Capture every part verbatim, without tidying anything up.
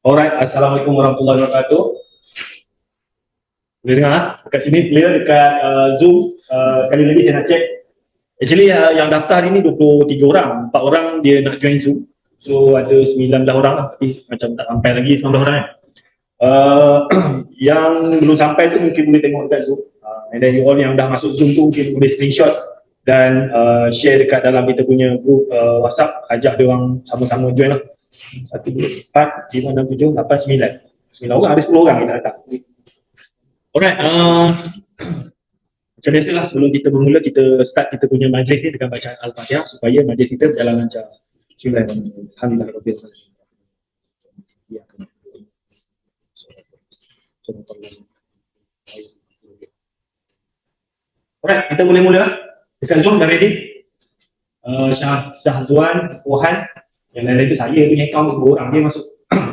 Alright, Assalamualaikum warahmatullahi wabarakatuh. Boleh dengar? Dekat sini clear, dekat uh, Zoom. Uh, sekali lagi saya nak check. Actually uh, yang daftar hari ni dua puluh tiga orang. empat orang dia nak join Zoom. So ada sembilan belas orang lah. Tapi macam tak sampai lagi sembilan belas orang kan. Uh, yang belum sampai tu mungkin boleh tengok dekat Zoom. Uh, and then you all yang dah masuk Zoom tu mungkin boleh screenshot dan uh, share dekat dalam kita punya group uh, WhatsApp. Ajak dia orang sama-sama join lah. satu, dua, empat, lima, enam, tujuh, lapan, sembilan. sembilan orang, ada sepuluh orang kita datang. Alright, uh, macam biasalah sebelum kita bermula, kita start kita punya majlis ni dengan bacaan Al-Fatihah supaya majlis kita berjalan lancar. Bismillahirrahmanirrahim. Alhamdulillah. Alright, kita boleh mula. Dekat Zoom dah ready? Uh, Syah, Syahzuan, Wahan. Yang lain itu saya punya account dua orang dia masuk.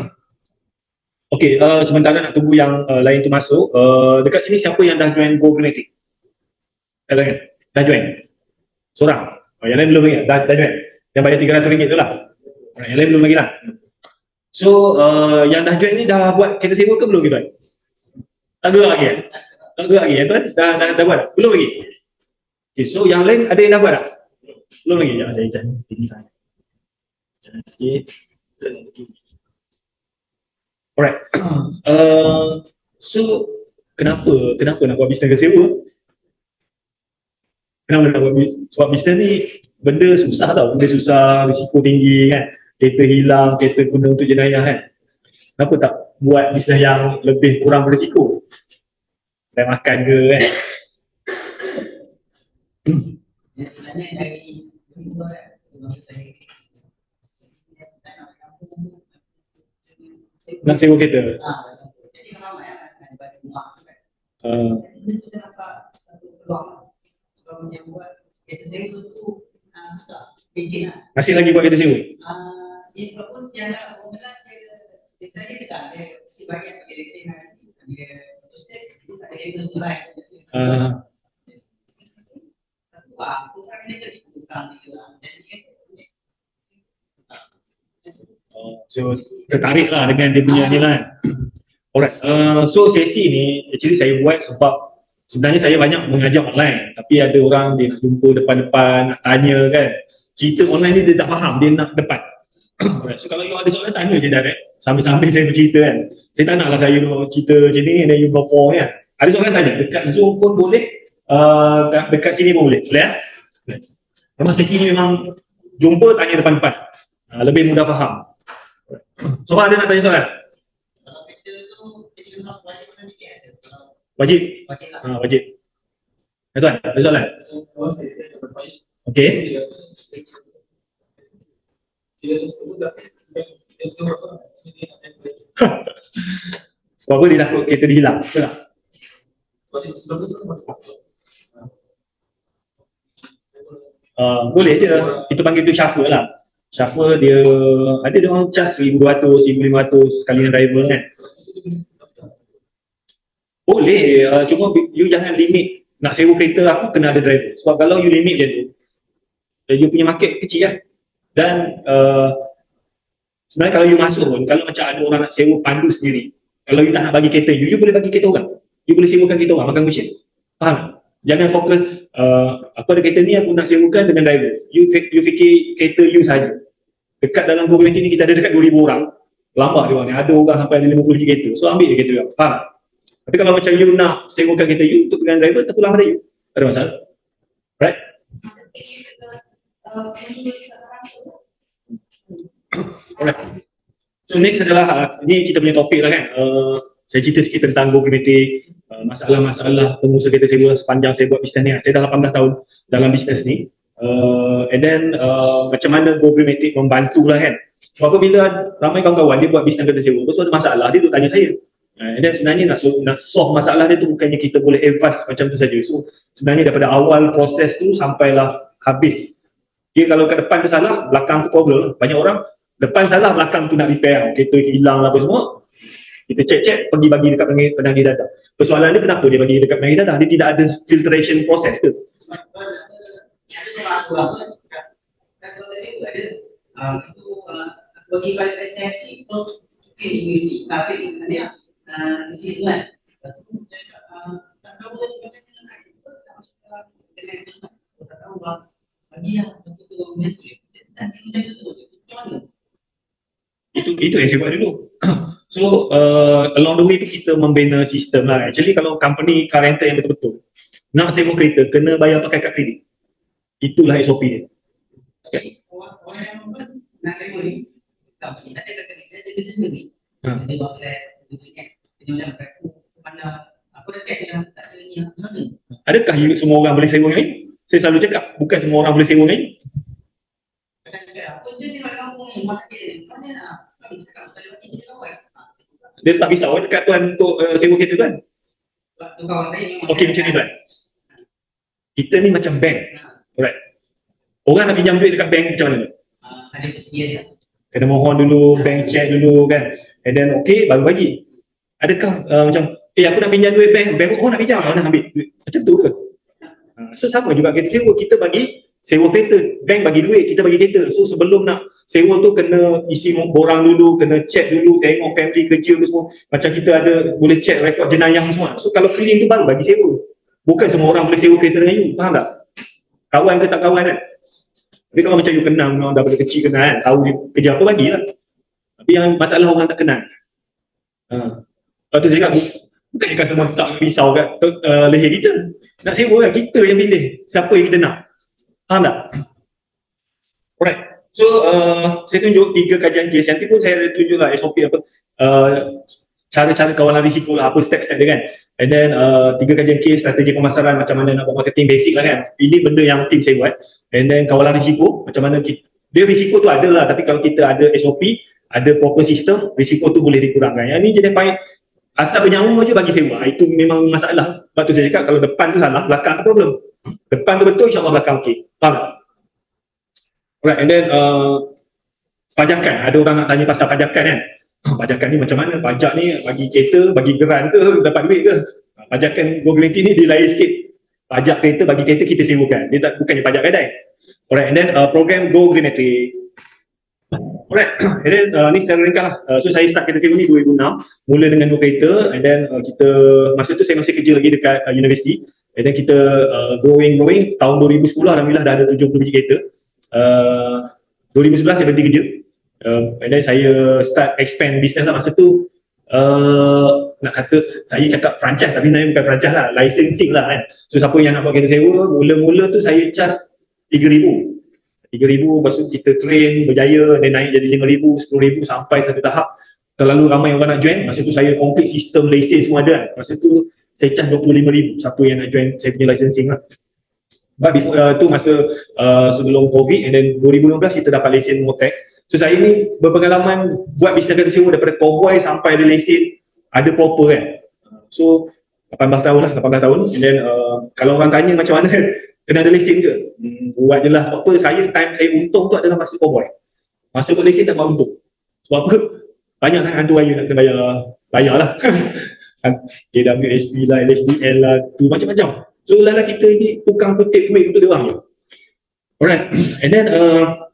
Okey, uh, sementara nak tunggu yang uh, lain tu masuk, uh, dekat sini siapa yang dah join GoGrammatic? Kalian dah join? Seorang? Oh, yang lain belum lagi? Dah, dah join? Yang bayar tiga ratus ringgit tu lah? Right, yang lain belum lagi lah? So, uh, yang dah join ni dah buat kereta sewa ke belum gitu? Tak gerak lagi kan? Tak gerak lagi, ya tuan? Dah, dah, dah buat? Belum lagi? Okay, so yang lain ada yang dah buat tak? Belum lagi? Ya, saya jangan tinggi sangat. Jangan sikit. Alright. Uh, so, kenapa kenapa nak buat bisnes kereta sewa? Kenapa nak buat bisnes? Sebab bisnes ni benda susah tau. Benda susah, risiko tinggi kan. Kereta hilang, kereta guna untuk jenayah kan. Kenapa tak buat bisnes yang lebih kurang berisiko? Dah makan ke kan? Sebenarnya dari dua saya nak sewa kereta? Jadi memang akan bagi rumah tu kan. Uh, Jadi kita dapat satu peluang sebab yang buat kereta sewa tu besar, pencen lah. masih lagi buat kereta sewa? Jadi walaupun tiada orang kata dia tadi dekat dia si bagian bagi lesen dia terus dia tak ada kereta tu lain. Uh, Wah, bukan dia bukan dia. So tertarik lah dengan dia punya ni lah. Alright, uh, so sesi ni actually saya buat sebab sebenarnya saya banyak mengajar online, tapi ada orang dia nak jumpa depan-depan, nak tanya kan. Cerita online ni dia tak faham, dia nak depan. Alright, so kalau you ada soalan tanya je direct sambil-sambil saya bercerita kan. Saya tak naklah saya cerita macam ni dan you berapa kan. Ada soalan tanya, dekat Zoom pun boleh, uh, dekat sini pun boleh. Boleh ya? Memang sesi ni memang jumpa tanya depan-depan, uh, lebih mudah faham. So ada nak tanya soalan? Kalau kereta tu kerja lemas wajib pasal ni ke? Wajib? Wajib lah. Ha, wajib. Ya tuan, ada soalan? Okey. Sebab apa dia takut kereta dia hilang? Betul tak? Uh, boleh je, kita panggil tu chauffeur lah. Chauffeur dia, ada dia orang charge seribu dua ratus, seribu lima ratus sekali dengan driver kan. Boleh, uh, cuma you jangan limit nak sewa kereta aku kena ada driver. Sebab kalau you limit dia tu, you punya market kecil lah. Dan uh, sebenarnya kalau you masuk pun, kalau macam ada orang nak sewa pandu sendiri, kalau you tak nak bagi kereta you, you boleh bagi kereta orang. You boleh sewakan kereta orang, makan commission. Faham? Jangan fokus, uh, aku ada kereta ni aku nak sewakan dengan driver. You, you fikir kereta you saja. Dekat dalam GoGrammatic ni kita ada dekat dua ribu orang. Lambat dia orang ni, ada orang sampai ada lima puluh biji kereta. So ambil je kereta you. Faham? Tapi kalau macam you nak sewakan kereta you untuk dengan driver, terpulang pada you. Ada masalah? Right? Alright. So next adalah, uh, ini kita punya topik lah kan. Uh, saya cerita sikit tentang GoGrammatic, uh, masalah-masalah pengusaha kereta sewa sepanjang saya buat bisnes ni. Saya dah lapan belas tahun dalam bisnes ni. Uh, and then uh, macam mana GoGrammatic membantu lah kan. Sebab bila ramai kawan-kawan dia buat bisnes kereta sewa, so ada masalah, dia tu tanya saya. Uh, and then sebenarnya nak, so, nak solve masalah dia tu bukannya kita boleh advance macam tu saja. So sebenarnya daripada awal proses tu sampailah habis. Dia kalau kat depan tu salah, belakang tu problem. Banyak orang depan salah, belakang tu nak repair, kereta hilang lah apa semua. Kita cek-cek, pergi bagi dekat penagih dadah. Persoalan dia kenapa dia bagi dekat penagih dadah? Dia tidak ada filtration process ke? Ada soalan aku lah. Kan kalau saya ada, itu bagi balik S S ni, Okey, isi. Tapi dia isi tu kan. Tak tahu macam mana nak ikut, tak masuk dalam internet tu. Tak tahu bang. Bagi yang betul-betul macam tu. Tak macam tu. Macam mana? Itu itu yang saya buat dulu. So uh, along the way tu kita membina sistem lah. Actually kalau company car rental yang betul-betul nak sewa kereta kena bayar pakai kad kredit. Itulah S O P dia. Okay. Orang yang nak sewa ni, company tak ada kad kredit, dia kerja sendiri. Dia buat grab, dia macam grab mana apa dah cash yang tak ada ni macam mana? Adakah you, semua orang boleh sewa dengan you? Saya selalu cakap bukan semua orang boleh sewa dengan you. Apa je ni kat kampung ni, rumah sakit mana nak? Dia tak risau dekat tuan untuk uh, sewa kereta tuan. Okey macam ni tuan. Kita ni macam bank. Alright. Orang nak pinjam duit dekat bank macam mana? Uh, ada persedia dia. Kena mohon dulu, bank check dulu kan. And then okey baru bagi. Adakah uh, macam eh aku nak pinjam duit bank, bank oh nak pinjam, nak ambil duit. Macam tu ke? Uh, so sama juga kita sewa, kita bagi sewa kereta, bank bagi duit, kita bagi kereta. So sebelum nak sewa tu kena isi borang dulu, kena check dulu, tengok family kerja tu semua. Macam kita ada boleh check rekod jenayah semua. So kalau clean tu baru bagi sewa. Bukan semua orang boleh sewa kereta dengan you, faham tak? Kawan ke tak kawan kan? Tapi kalau macam you kenal, orang dah pada kecil kenal kan, tahu dia kerja apa bagilah. Tapi yang masalah orang tak kenal. Ha. Lepas tu saya cakap, bukannya kan semua tak risau kat uh, leher kita. Nak sewa kan, kita yang pilih siapa yang kita nak. Faham tak? Alright. So, uh, saya tunjuk tiga kajian kes. Nanti pun saya tunjuklah S O P apa, uh, cara-cara kawalan risiko lah, apa step-step dia kan. And then, uh, tiga kajian kes, strategi pemasaran, macam mana nak buat marketing basic lah kan. Ini benda yang tim saya buat. And then, kawalan risiko, macam mana kita, dia risiko tu ada lah, tapi kalau kita ada S O P, ada proper system, risiko tu boleh dikurangkan. Yang ni jenis baik, asal bernyawa je bagi sewa. Itu memang masalah. Lepas tu saya cakap, kalau depan tu salah, belakang tu problem. Depan tu betul, insyaAllah belakang okey. Faham tak? Alright, and then uh, pajakan. Ada orang nak tanya pasal pajakan kan? Pajakan ni macam mana? Pajak ni bagi kereta, bagi geran ke, dapat duit ke? Pajakan Go Green Tea ni dia lain sikit. Pajak kereta, bagi kereta kita sewakan. Dia tak, bukannya pajak kedai. Alright, and then uh, program Go Green Tea. Alright, and then uh, ni secara ringkas lah. Uh, so saya start kereta sewa ni dua ribu enam. Mula dengan dua kereta, and then uh, kita, masa tu saya masih kerja lagi dekat uh, universiti. And then kita uh, growing, growing. Tahun dua ribu sepuluh, Alhamdulillah dah ada tujuh puluh biji kereta. Uh, dua ribu sebelas saya berhenti kerja. Uh, and then saya start expand business lah masa tu. Uh, nak kata, saya cakap franchise tapi sebenarnya bukan franchise lah, licensing lah kan. So siapa yang nak buat kereta sewa, mula-mula tu saya charge tiga ribu. tiga ribu, lepas tu kita train, berjaya, dan naik jadi lima ribu, sepuluh ribu sampai satu tahap. Terlalu ramai orang nak join, masa tu saya complete sistem lesen semua ada kan. Masa tu saya charge dua puluh lima ribu siapa yang nak join saya punya licensing lah. But before uh, tu masa uh, sebelum COVID, and then dua ribu lima belas kita dapat lesen Motec. So saya ni berpengalaman buat bisnes kereta sewa daripada cowboy sampai ada lesen, ada proper kan. So lapan belas tahun lah, lapan belas tahun. And then uh, kalau orang tanya macam mana kena ada lesen ke? Hmm, buat je lah. Sebab apa saya, time saya untung tu adalah masa cowboy. Masa buat lesen tak buat untung. Sebab apa? Banyak sangat hantu raya nak kena bayar, bayar lah. K W S P lah, L S D L lah, tu macam-macam. So lala kita ni tukang kutip duit untuk dia orang je. Alright, and then uh,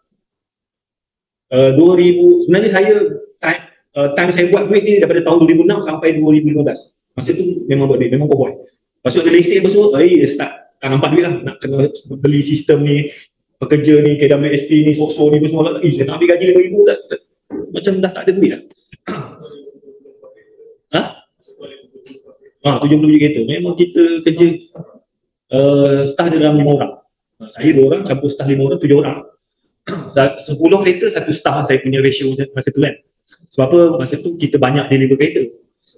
uh, dua ribu, sebenarnya saya time, uh, time saya buat duit ni daripada tahun dua ribu enam sampai dua ribu lima belas. Masa tu memang buat duit, memang cowboy. Lepas tu ada lesen apa semua, eh start tak nampak duit lah, nak kena beli sistem ni, pekerja ni, K W S P ni, Foxo ni semua, eh nak ambil gaji lima ribu tak, tak, macam dah tak ada duit lah. Ha? Ha, tujuh puluh kereta, memang kita kerja uh, staff dia dalam lima orang. Ha, saya dua orang, campur staff lima orang, tujuh orang. Sepuluh kereta, satu staff saya punya ratio masa tu kan. Sebab apa, masa tu kita banyak deliver kereta.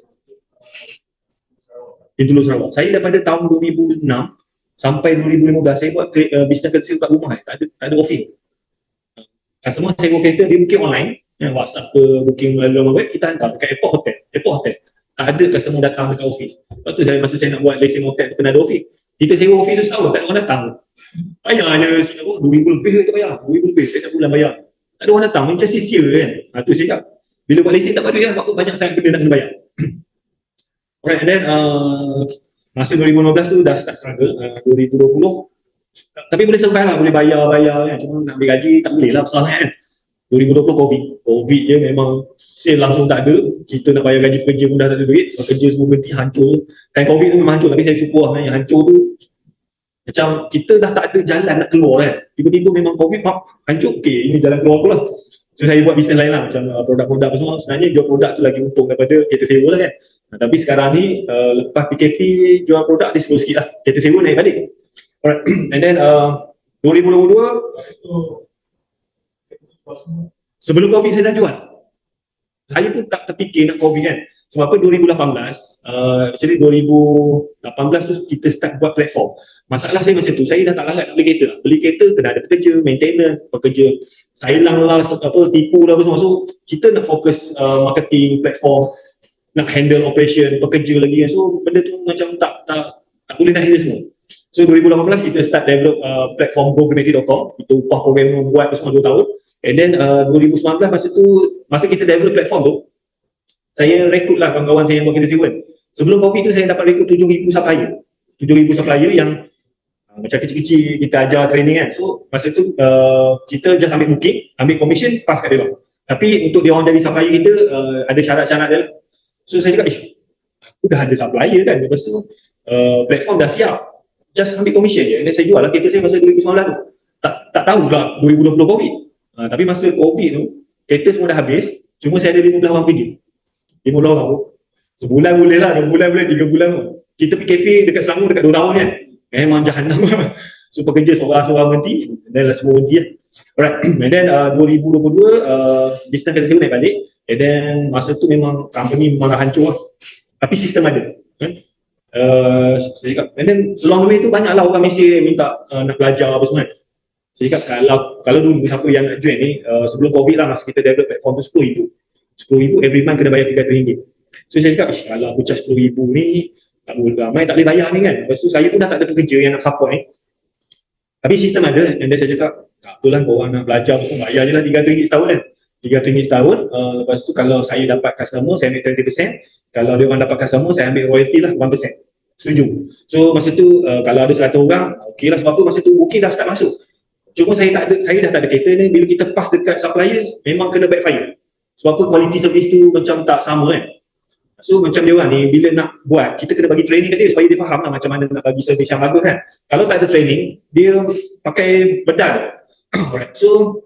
Di Dulu Sarawak. Saya daripada tahun dua ribu enam sampai dua ribu lima belas saya buat uh, bisnes kereta sewa kat rumah, tak ada, tak ada office. Customer sewa kereta, dia booking online, ya, WhatsApp ke, booking melalui web, kita hantar dekat airport hotel. Airport hotel. Tak ada customer datang dekat office. Lepas tu saya, masa saya nak buat lesen hotel tu kena ada office. Kita sewa office tu setahun, tak ada orang datang. Bayar hanya Singapura, dua ribu lebih kita bayar, dua ribu lebih setiap bulan bayar. Tak ada orang datang, macam sia-sia kan. Ha, tu saya cakap, bila buat lesen tak ada duit lah, sebab banyak sangat benda nak kena bayar. Alright, and then uh, masa dua ribu lima belas tu dah start struggle, uh, dua ribu dua puluh tapi boleh survive lah, boleh bayar-bayar kan. Cuma nak ambil gaji tak boleh lah, besar kan. dua ribu dua puluh Covid. Covid je memang sale langsung tak ada. Kita nak bayar gaji pekerja pun dah tak ada duit. Pekerja semua berhenti, hancur. Time Covid tu memang hancur. Tapi saya syukur lah yang hancur tu macam kita dah tak ada jalan nak keluar kan. Tiba-tiba memang Covid mak, hancur. Okay, ini jalan keluar pula. So saya buat bisnes lain lah. Macam uh, produk-produk semua. Sebenarnya jual produk tu lagi untung daripada kereta sewa lah kan. Nah, tapi sekarang ni uh, lepas P K P jual produk dia slow sikit lah. Kereta sewa naik balik. Alright. And then uh, dua ribu dua puluh dua sebelum Covid saya dah jual. Saya pun tak terfikir nak Covid kan. Sebab apa dua ribu lapan belas, uh, actually dua ribu lapan belas tu kita start buat platform. Masalah saya masa tu, saya dah tak larat nak beli kereta. Beli kereta kena ada pekerja, maintenance, pekerja sailang lah, apa, tipu lah semua. So kita nak fokus uh, marketing, platform, nak handle operation, pekerja lagi. So benda tu macam tak tak tak boleh nak handle semua. So dua ribu lapan belas kita start develop uh, platform go creative dot com. Itu upah program buat semua dua tahun. And then uh, dua ribu sembilan belas masa tu, masa kita develop platform tu, saya rekrut lah kawan-kawan saya yang buat kereta sewa. Sebelum Covid tu saya dapat rekrut tujuh ribu supplier. tujuh ribu supplier yang uh, macam kecil-kecil kita ajar training kan. So masa tu uh, kita just ambil booking, ambil commission, pass kat dia orang. Tapi untuk dia orang jadi supplier kita uh, ada syarat-syarat dia lah. So saya cakap, eh aku dah ada supplier kan. Lepas tu uh, platform dah siap. Just ambil commission je. Dan saya jual lah kereta saya masa dua ribu sembilan belas tu. Tak, tak tahu lah dua ribu dua puluh Covid. Uh, tapi masa Covid tu, kereta semua dah habis. Cuma saya ada lima belas orang kerja. lima belas orang. Sebulan boleh lah, dua bulan boleh, tiga bulan pun. Kita P K P dekat Selangor dekat dua tahun kan. Memang jahanam. So pekerja seorang-seorang berhenti. Dan lah semua berhenti lah. Alright. And then uh, dua ribu dua puluh dua, uh, bisnes kereta sewa naik balik. And then masa tu memang company memang dah hancur lah. Tapi sistem ada. Kan? Uh, saya cakap, and then along the way tu banyak lah orang Malaysia minta uh, nak belajar apa semua. Saya cakap kalau kalau dulu siapa yang nak join ni uh, sebelum Covid lah masa kita develop platform tu sepuluh ribu sepuluh ribu every month kena bayar tiga ratus ringgit. So saya cakap kalau aku charge sepuluh ribu ni tak boleh ramai tak boleh bayar ni kan. Lepas tu saya pun dah tak ada pekerja yang nak support ni. Tapi sistem ada. And then saya cakap tak apalah korang nak belajar semua bayar je lah tiga ratus ringgit setahun kan. tiga ratus ringgit setahun. Uh, lepas tu kalau saya dapat customer saya ambil dua puluh peratus. Kalau dia orang dapat customer saya ambil royalty lah satu peratus. Setuju. So masa tu uh, kalau ada seratus orang, okey lah sebab tu masa tu booking dah start masuk. Cuma saya tak ada, saya dah tak ada kereta ni, bila kita pass dekat supplier memang kena backfire. Sebab tu quality service tu macam tak sama kan. So macam dia orang ni bila nak buat, kita kena bagi training kat dia supaya dia faham lah macam mana nak bagi service yang bagus kan. Kalau tak ada training, dia pakai bedal. Alright, so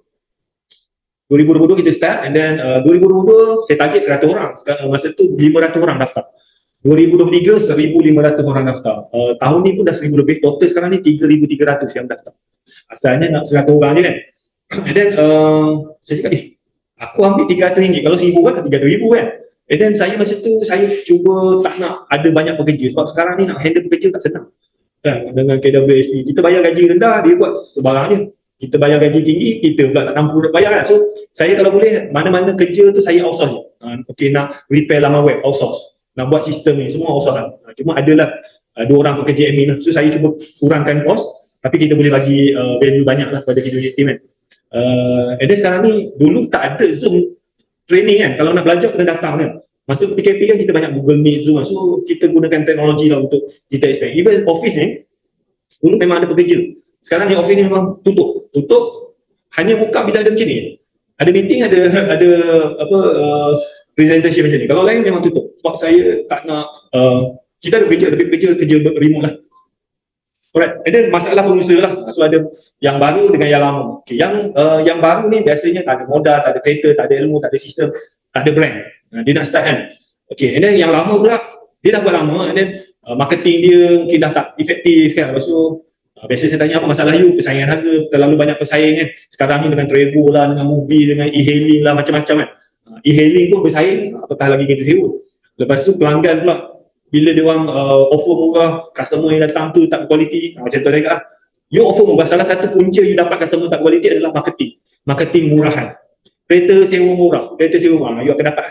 dua ribu dua puluh dua kita start and then uh, dua ribu dua puluh dua saya target seratus orang. Sekarang, masa tu lima ratus orang daftar. dua ribu dua puluh tiga seribu lima ratus orang daftar. Uh, tahun ni pun dah seribu lebih. Total sekarang ni tiga ribu tiga ratus yang daftar. Asalnya nak seratus orang je kan. And then uh, saya cakap eh aku ambil tiga ratus ringgit. Kalau seribu kan tiga ratus ribu kan. And then saya masa tu saya cuba tak nak ada banyak pekerja. Sebab sekarang ni nak handle pekerja tak senang. Kan dengan K W S P. Kita bayar gaji rendah dia buat sebarang je. Kita bayar gaji tinggi kita pula tak mampu nak bayar kan. So saya kalau boleh mana-mana kerja tu saya outsource je. Uh, okay nak repair laman web outsource. Nak buat sistem ni semua outsource lah. Uh, cuma adalah uh, dua orang pekerja admin lah. So saya cuba kurangkan kos. Tapi kita boleh bagi uh, value banyak lah pada kita punya team kan. Uh, and then sekarang ni, dulu tak ada Zoom training kan. Kalau nak belajar kena datang kan. Masa P K P kan kita banyak Google Meet, Zoom lah. So kita gunakan teknologi lah untuk kita expect. Even office ni, dulu memang ada pekerja. Sekarang ni office ni memang tutup. Tutup, hanya buka bila ada macam ni. Ada meeting, ada ada apa uh, presentation macam ni. Kalau lain memang tutup. Sebab saya tak nak, uh, kita ada kerja, tapi kerja, kerja remote lah. Alright, and then masalah pengusaha lah. So ada yang baru dengan yang lama. Okay, yang uh, yang baru ni biasanya tak ada modal, tak ada kereta, tak ada ilmu, tak ada sistem, tak ada brand. Uh, dia nak start kan. Okay, and then yang lama pula, dia dah buat lama and then uh, marketing dia mungkin dah tak efektif kan. Lepas tu, uh, biasa saya tanya apa masalah you, persaingan harga, terlalu banyak pesaing kan. Sekarang ni dengan travel lah, dengan movie, dengan e-hailing lah, macam-macam kan. Uh, e-hailing pun bersaing, apatah lagi kita sewa. Lepas tu pelanggan pula, bila dia orang uh, offer murah, customer yang datang tu tak quality, macam tu saya kata, you offer murah, salah satu punca you dapat customer tak quality adalah marketing. Marketing murahan. Kereta sewa murah, kereta sewa murah, you akan dapat.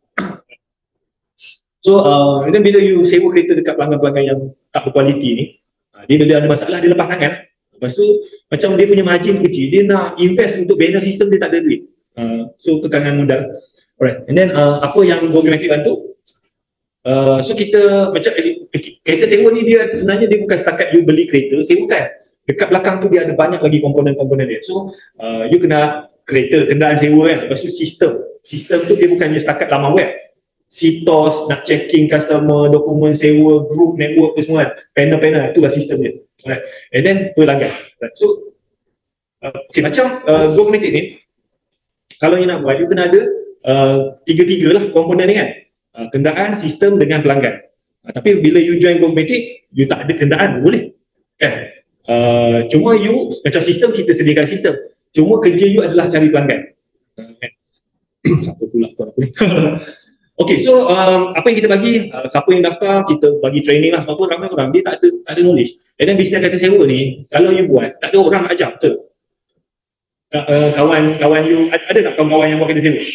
So, uh, dan bila you sewa kereta dekat pelanggan-pelanggan yang tak berkualiti ni, uh, dia bila ada masalah, dia lepas tangan. Lepas tu, macam dia punya margin kecil, dia nak invest untuk banner system, dia tak ada duit. Uh, so, kekangan modal. Alright, and then uh, apa yang GoGoMatic bantu? Uh, so kita macam kereta sewa ni dia sebenarnya dia bukan setakat you beli kereta sewa kan. Dekat belakang tu dia ada banyak lagi komponen-komponen dia. So uh, you kena kereta, kenderaan sewa kan. Lepas tu sistem. Sistem tu dia bukannya setakat laman web. Sitos, nak checking customer, dokumen sewa, group, network tu semua kan. Panel-panel, itulah sistem dia. Right. And then pelanggan. Right. So, uh, okay, macam uh, GoMatic ni, kalau you nak buat, you kena ada uh, tiga-tiga lah komponen ni kan. Uh, kenderaan, sistem dengan pelanggan. Uh, tapi bila you join GoMatic, you tak ada kenderaan, boleh. Kan? Uh, cuma you, macam sistem, kita sediakan sistem. Cuma kerja you adalah cari pelanggan. Uh, kan? Siapa pula tuan aku ni? Okay, so um, apa yang kita bagi, uh, siapa yang daftar, kita bagi training lah. Sebab tu ramai orang, dia tak ada, tak ada knowledge. And then bisnes kereta sewa ni, kalau you buat, tak ada orang nak ajar, betul? Uh, uh, kawan, kawan you, ada tak kawan-kawan yang buat kereta sewa?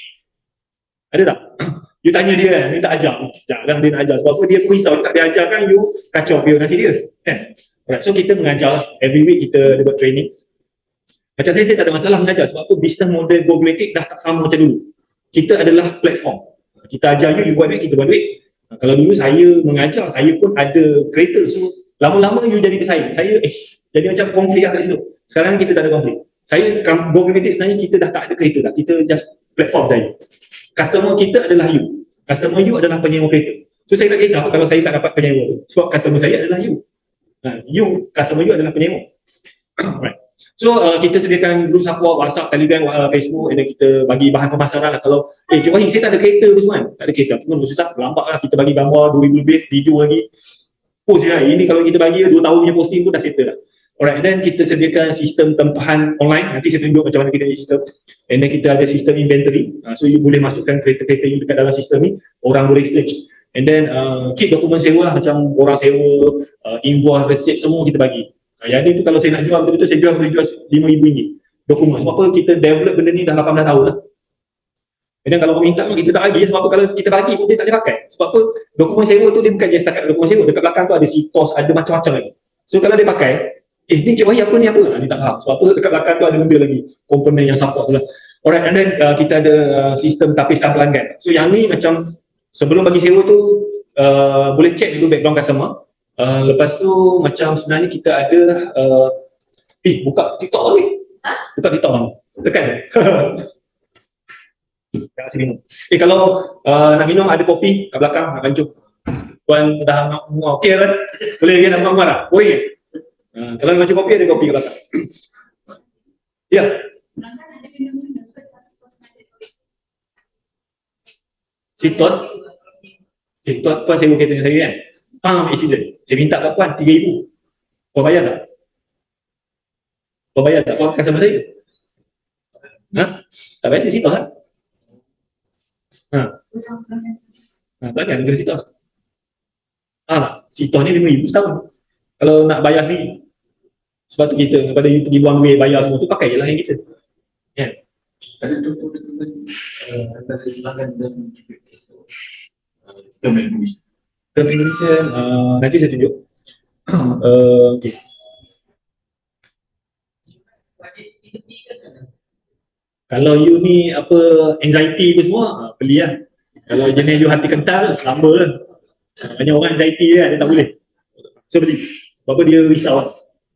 Ada tak? You tanya dia kan, dia tak ajar. Jangan dia nak ajar. Sebab apa dia pun risau, tak dia ajar kan, you kacau dia nasib dia. Kan? Alright, so kita mengajar lah. Every week kita ada buat training. Macam saya, saya tak ada masalah mengajar. Sebab tu bisnes model GoMatic dah tak sama macam dulu. Kita adalah platform. Kita ajar you, you buat duit, kita buat duit. Nah, kalau dulu saya mengajar, saya pun ada kereta. So, lama-lama you jadi pesaing. Saya, eh, jadi macam konflik lah kat situ. Sekarang kita tak ada konflik. Saya, GoMatic sebenarnya kita dah tak ada kereta dah. Kita just platform saja. Customer kita adalah you. Customer you adalah penyewa kereta. So, saya tak kisah kalau saya tak dapat penyewa. Sebab customer saya adalah you. Nah, you, customer you adalah penyewa. Right. So uh, kita sediakan group support, WhatsApp, Telegram, uh, Facebook, dan kita bagi bahan pemasaran lah. Kalau, eh Cik Wahid, saya tak ada kereta pun semua kan? Tak ada kereta pun susah, lambat lah. Kita bagi gambar dua ribu lebih, video lagi. Post je lah. Ini kalau kita bagi dua tahun punya posting pun dah settle lah. Alright, then kita sediakan sistem tempahan online. Nanti saya tunjuk macam mana kita ada sistem. And then kita ada sistem inventory. Uh, so you boleh masukkan kereta-kereta you dekat dalam sistem ni. Orang boleh search. And then uh, kit dokumen sewa lah. Macam orang sewa, uh, invoice, receipt, semua kita bagi. Nah, yang ni tu kalau saya nak jual betul-betul, saya jual boleh jual lima ribu ringgit dokumen. Sebab apa kita develop benda ni dah lapan belas tahun lah. Dan kalau orang minta pun kita tak bagi. Sebab apa kalau kita bagi pun dia tak boleh pakai. Sebab apa dokumen sewa tu dia bukan je setakat dokumen sewa. Dekat belakang tu ada sitos, ada macam-macam lagi. So kalau dia pakai, eh ni Cik Wahid apa ni apa? Nah, dia tak faham. Sebab apa dekat belakang tu ada benda lagi. Komponen yang support tu lah. Alright, and then uh, kita ada uh, sistem tapisan pelanggan. So yang ni macam sebelum bagi sewa tu uh, boleh check dulu background customer. Uh, lepas tu macam sebenarnya kita ada uh, eh buka TikTok tau eh buka TikTok kan tekan eh nak kasi minum eh kalau uh, nak minum ada kopi kat belakang nak kancung tuan dah nak muak okey kan boleh kan nak muak tak boleh uh, kalau nak macam kopi ada kopi kat belakang ya sitos sitos puan sewa kereta saya kan pam accident. Saya minta kat puan tiga ribu. Puan bayar tak? Puan bayar tak? Puan customer saya? Ha? Tak bayar saya sitos tak? Ha? Ha, pelanggan negara sitos. Ha tak? Sitos ni lima ribu setahun. Kalau nak bayar sendiri. Sebab tu kita, daripada you pergi buang duit bayar semua tu, pakai je lah yang kita. Kan? Ada contoh dokumen antara pelanggan dan sistem Indonesia. Term Indonesia, uh, nanti saya tunjuk. uh, okay. Kalau you ni apa anxiety pun semua, uh, beli lah. Kalau jenis you hati kental, lamba lah. Uh, banyak orang anxiety je kan, dia tak boleh. So beli. Sebab apa dia risau lah.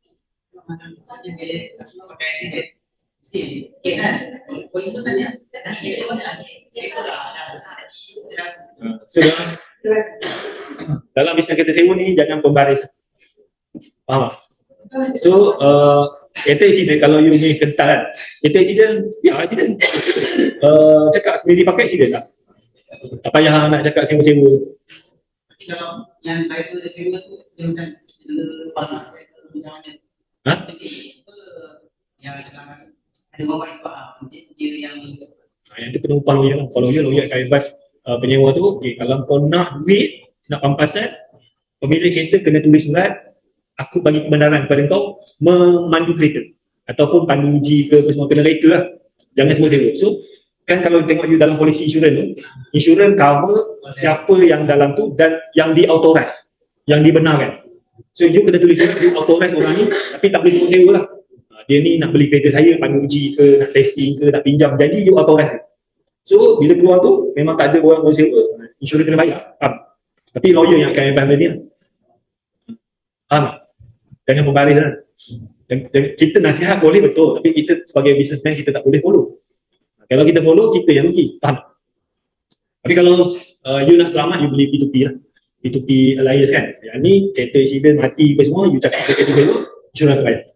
Uh, so dalam bisnes kereta sewa ni jangan pembaris. Faham tak? So uh, kereta accident kalau you ni kental kan. Kereta accident, ya accident. Uh, cakap sendiri pakai accident tak? Tak payah nak cakap sewa-sewa. Tapi kalau yang driver sewa tu dia macam lepas lah macam mana? Ha? Mesti yang ada orang yang faham dia yang Ha, yang tu kena upah lawyer lah. Kalau lawyer, lawyer akan advise uh, penyewa tu, okay, kalau kau nak duit, nak pampasan, pemilik kereta kena tulis surat, aku bagi kebenaran kepada kau memandu kereta. Ataupun pandu uji ke, semua kena reka lah. Jangan semua sewa. So, kan kalau tengok you dalam polisi insurans tu, insurans cover siapa yang dalam tu dan yang di-authorize, yang dibenarkan. So, you kena tulis surat, you authorize orang ni, tapi tak boleh semua sewa lah. Dia ni nak beli kereta saya, pandu uji ke, nak testing ke, nak pinjam, jadi you authorize. So, bila keluar tu, memang tak ada orang boleh sewa, insurans kena bayar. Faham? Tapi lawyer yang akan advance dia. Faham? Jangan membaris lah. Dan, dan kita nasihat boleh betul, tapi kita sebagai businessman kita tak boleh follow. Kalau kita follow, kita yang rugi. Faham? Tapi kalau uh, you nak selamat, you beli P two P lah. P two P alliance kan. Yang ni kereta accident mati apa semua, you cakap kereta sewa, insurans tak bayar.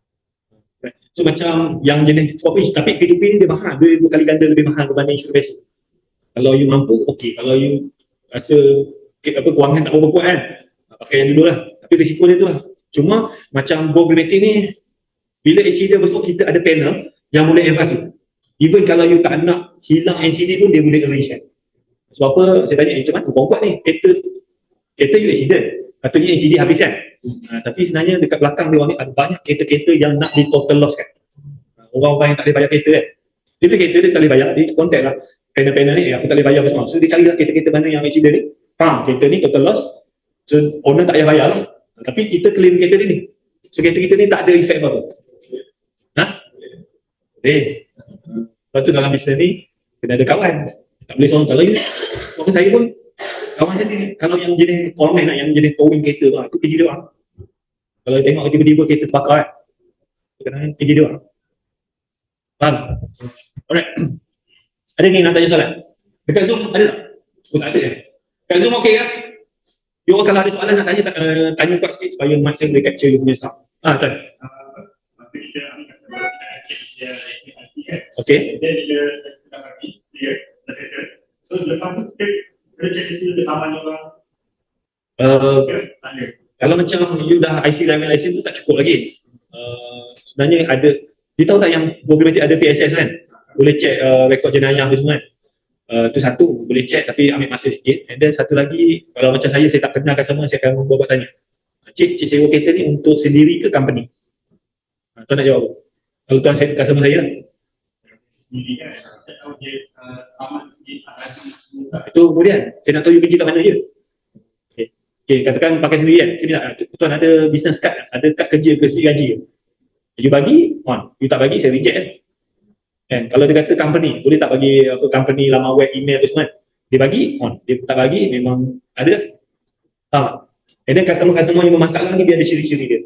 So macam yang jenis profit, tapi P two P ni dia mahal, dia dua kali ganda lebih mahal berbanding insurans biasa. Kalau you mampu, okey. Kalau you rasa apa kewangan tak berapa kuat kan, pakai yang dulu lah. Tapi risiko dia tu lah. Cuma macam Bog Realty ni, bila accident besok kita ada panel yang boleh advance you. Even kalau you tak nak hilang N C D pun dia boleh arrange kan. Sebab apa saya tanya, eh, macam mana kau buat ni? Kereta kereta you accident, patutnya N C D habis kan. Ha, tapi sebenarnya dekat belakang dia ni ada banyak kereta-kereta yang nak di total loss kan. Orang-orang yang tak boleh bayar kereta kan. Dia beli kereta dia tak boleh bayar, dia contact lah panel-panel ni, eh, aku tak boleh bayar apa semua. So dia carilah kereta-kereta mana yang accident ni. Faham? Kereta ni total loss. So owner tak payah bayar lah. Tapi kita claim kereta dia ni. So kereta kita ni tak ada efek apa-apa. Ha? Eh. Lepas tu dalam bisnes ni kena ada kawan. Tak boleh seorang. Kalau you, waktu saya pun kawan saya ni, kalau yang jenis cornet nak, yang jenis towing kereta lah, itu kerja dia orang. Kalau tengok tiba-tiba kereta terbakar kan, kena kerja dia orang. Faham? Alright. Ada ni nak tanya soalan? Dekat Zoom ada tak? Oh, tak ada kan? Dekat Zoom okey kan? You orang kalau ada soalan nak tanya, uh, tanya kuat sikit supaya mic saya boleh capture you punya sound. Ah, Tuan. Kita ambil customer, kita nak check dia estimasi kan. Okay. Dan bila kita bagi, dia dah settle. So lepas tu kita kena check dia bersama orang. Uh, Tak ada. kalau macam you dah I C driving license tu tak cukup lagi. Uh, sebenarnya ada, dia tahu tak yang problematik ada P S S kan? Boleh check uh, rekod jenayah apa semua kan? Uh, tu satu, boleh check tapi ambil masa sikit. And then satu lagi, kalau macam saya, saya tak kenal customer, saya akan buat tanya. Cik, cik sewa kereta ni untuk sendiri ke company? Uh, tuan nak jawab apa? Kalau tuan saya, customer saya Sendiri kan, saya tahu dia uh, sama sikit. itu kemudian, saya nak tahu you kerja kat mana je. Okay, okay katakan pakai sendiri kan. Saya minta, tuan ada business card, ada kad kerja ke sendiri gaji ke? You bagi, on. You tak bagi, saya reject kan. Kan? Kalau dia kata company, boleh tak bagi apa company, laman web, email apa semua? Dia bagi, on. Dia tak bagi, memang ada. Faham? And then customer-customer yang bermasalah ni, dia ada ciri-ciri dia.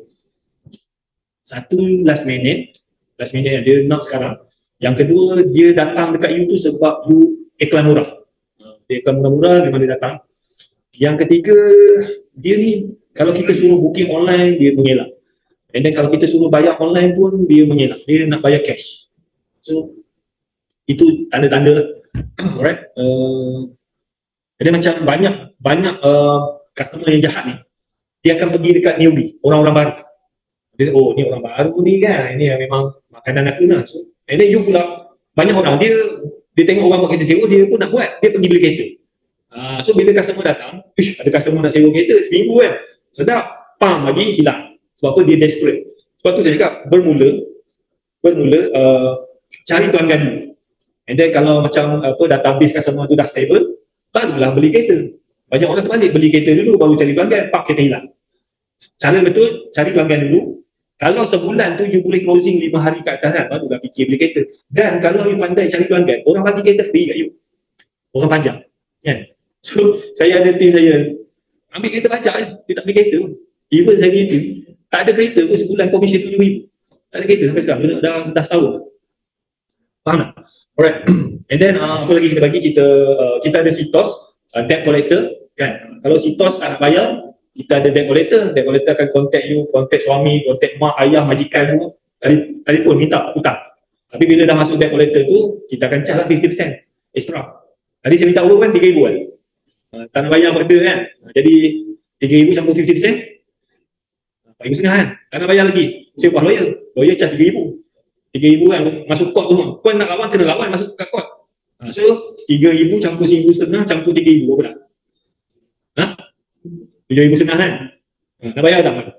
Satu, last minute. Last minute yang dia nak sekarang. Yang kedua, dia datang dekat you tu sebab you iklan murah. Dia iklan murah-murah, memang dia datang. Yang ketiga, dia ni, kalau kita suruh booking online, dia mengelak. And then kalau kita suruh bayar online pun, dia mengelak. Dia nak bayar cash. So, itu tanda-tanda lah. Alright. Uh, jadi macam banyak banyak uh, customer yang jahat ni, dia akan pergi dekat newbie, orang-orang baru. Dia, oh ni orang baru ni kan, ini yang memang makanan aku lah. So, and then you pula, banyak orang, dia dia tengok orang buat kereta sewa, dia pun nak buat, dia pergi beli kereta. Uh, so bila customer datang, ish, ada customer nak sewa kereta seminggu kan, sedap, pam, lagi hilang. Sebab apa? Dia desperate. Sebab tu saya cakap, bermula, bermula, uh, cari pelanggan dulu. And then kalau macam apa database customer tu dah stable, barulah beli kereta. Banyak orang terbalik, beli kereta dulu baru cari pelanggan, pak kereta hilang. Cara betul, cari pelanggan dulu. Kalau sebulan tu you boleh closing lima hari ke atas kan, barulah fikir beli kereta. Dan kalau you pandai cari pelanggan, orang bagi kereta free kat you. Orang pajak. Kan? So, saya ada tim saya, ambil kereta pajak je, dia tak beli kereta. Even saya punya tim, tak ada kereta pun sebulan komisi tujuh ribu. Tak ada kereta sampai sekarang, dah, dah, dah setahun. Faham tak? Alright. And then uh, apa lagi kita bagi, kita uh, kita ada Citos, uh, debt collector kan. Kalau Citos tak nak bayar, kita ada debt collector. Debt collector akan contact you, contact suami, contact mak, ayah, majikan semua. Tadi tadi pun minta hutang. Tapi bila dah masuk debt collector tu, kita akan charge lah lima puluh persen extra. Tadi saya minta urut kan tiga ribu kan. Uh, tak nak bayar order kan. Uh, jadi tiga ribu campur lima puluh persen. empat ribu setengah kan. Tak nak bayar lagi. Saya buat lawyer. Lawyer charge tiga ribu. tiga ribu kan masuk court tu. Kau nak lawan, kena lawan masuk kat court. Ha, so tiga ribu campur seribu setengah campur tiga ribu berapa dah? Ha? tujuh ribu setengah kan? Ha, nak bayar tak?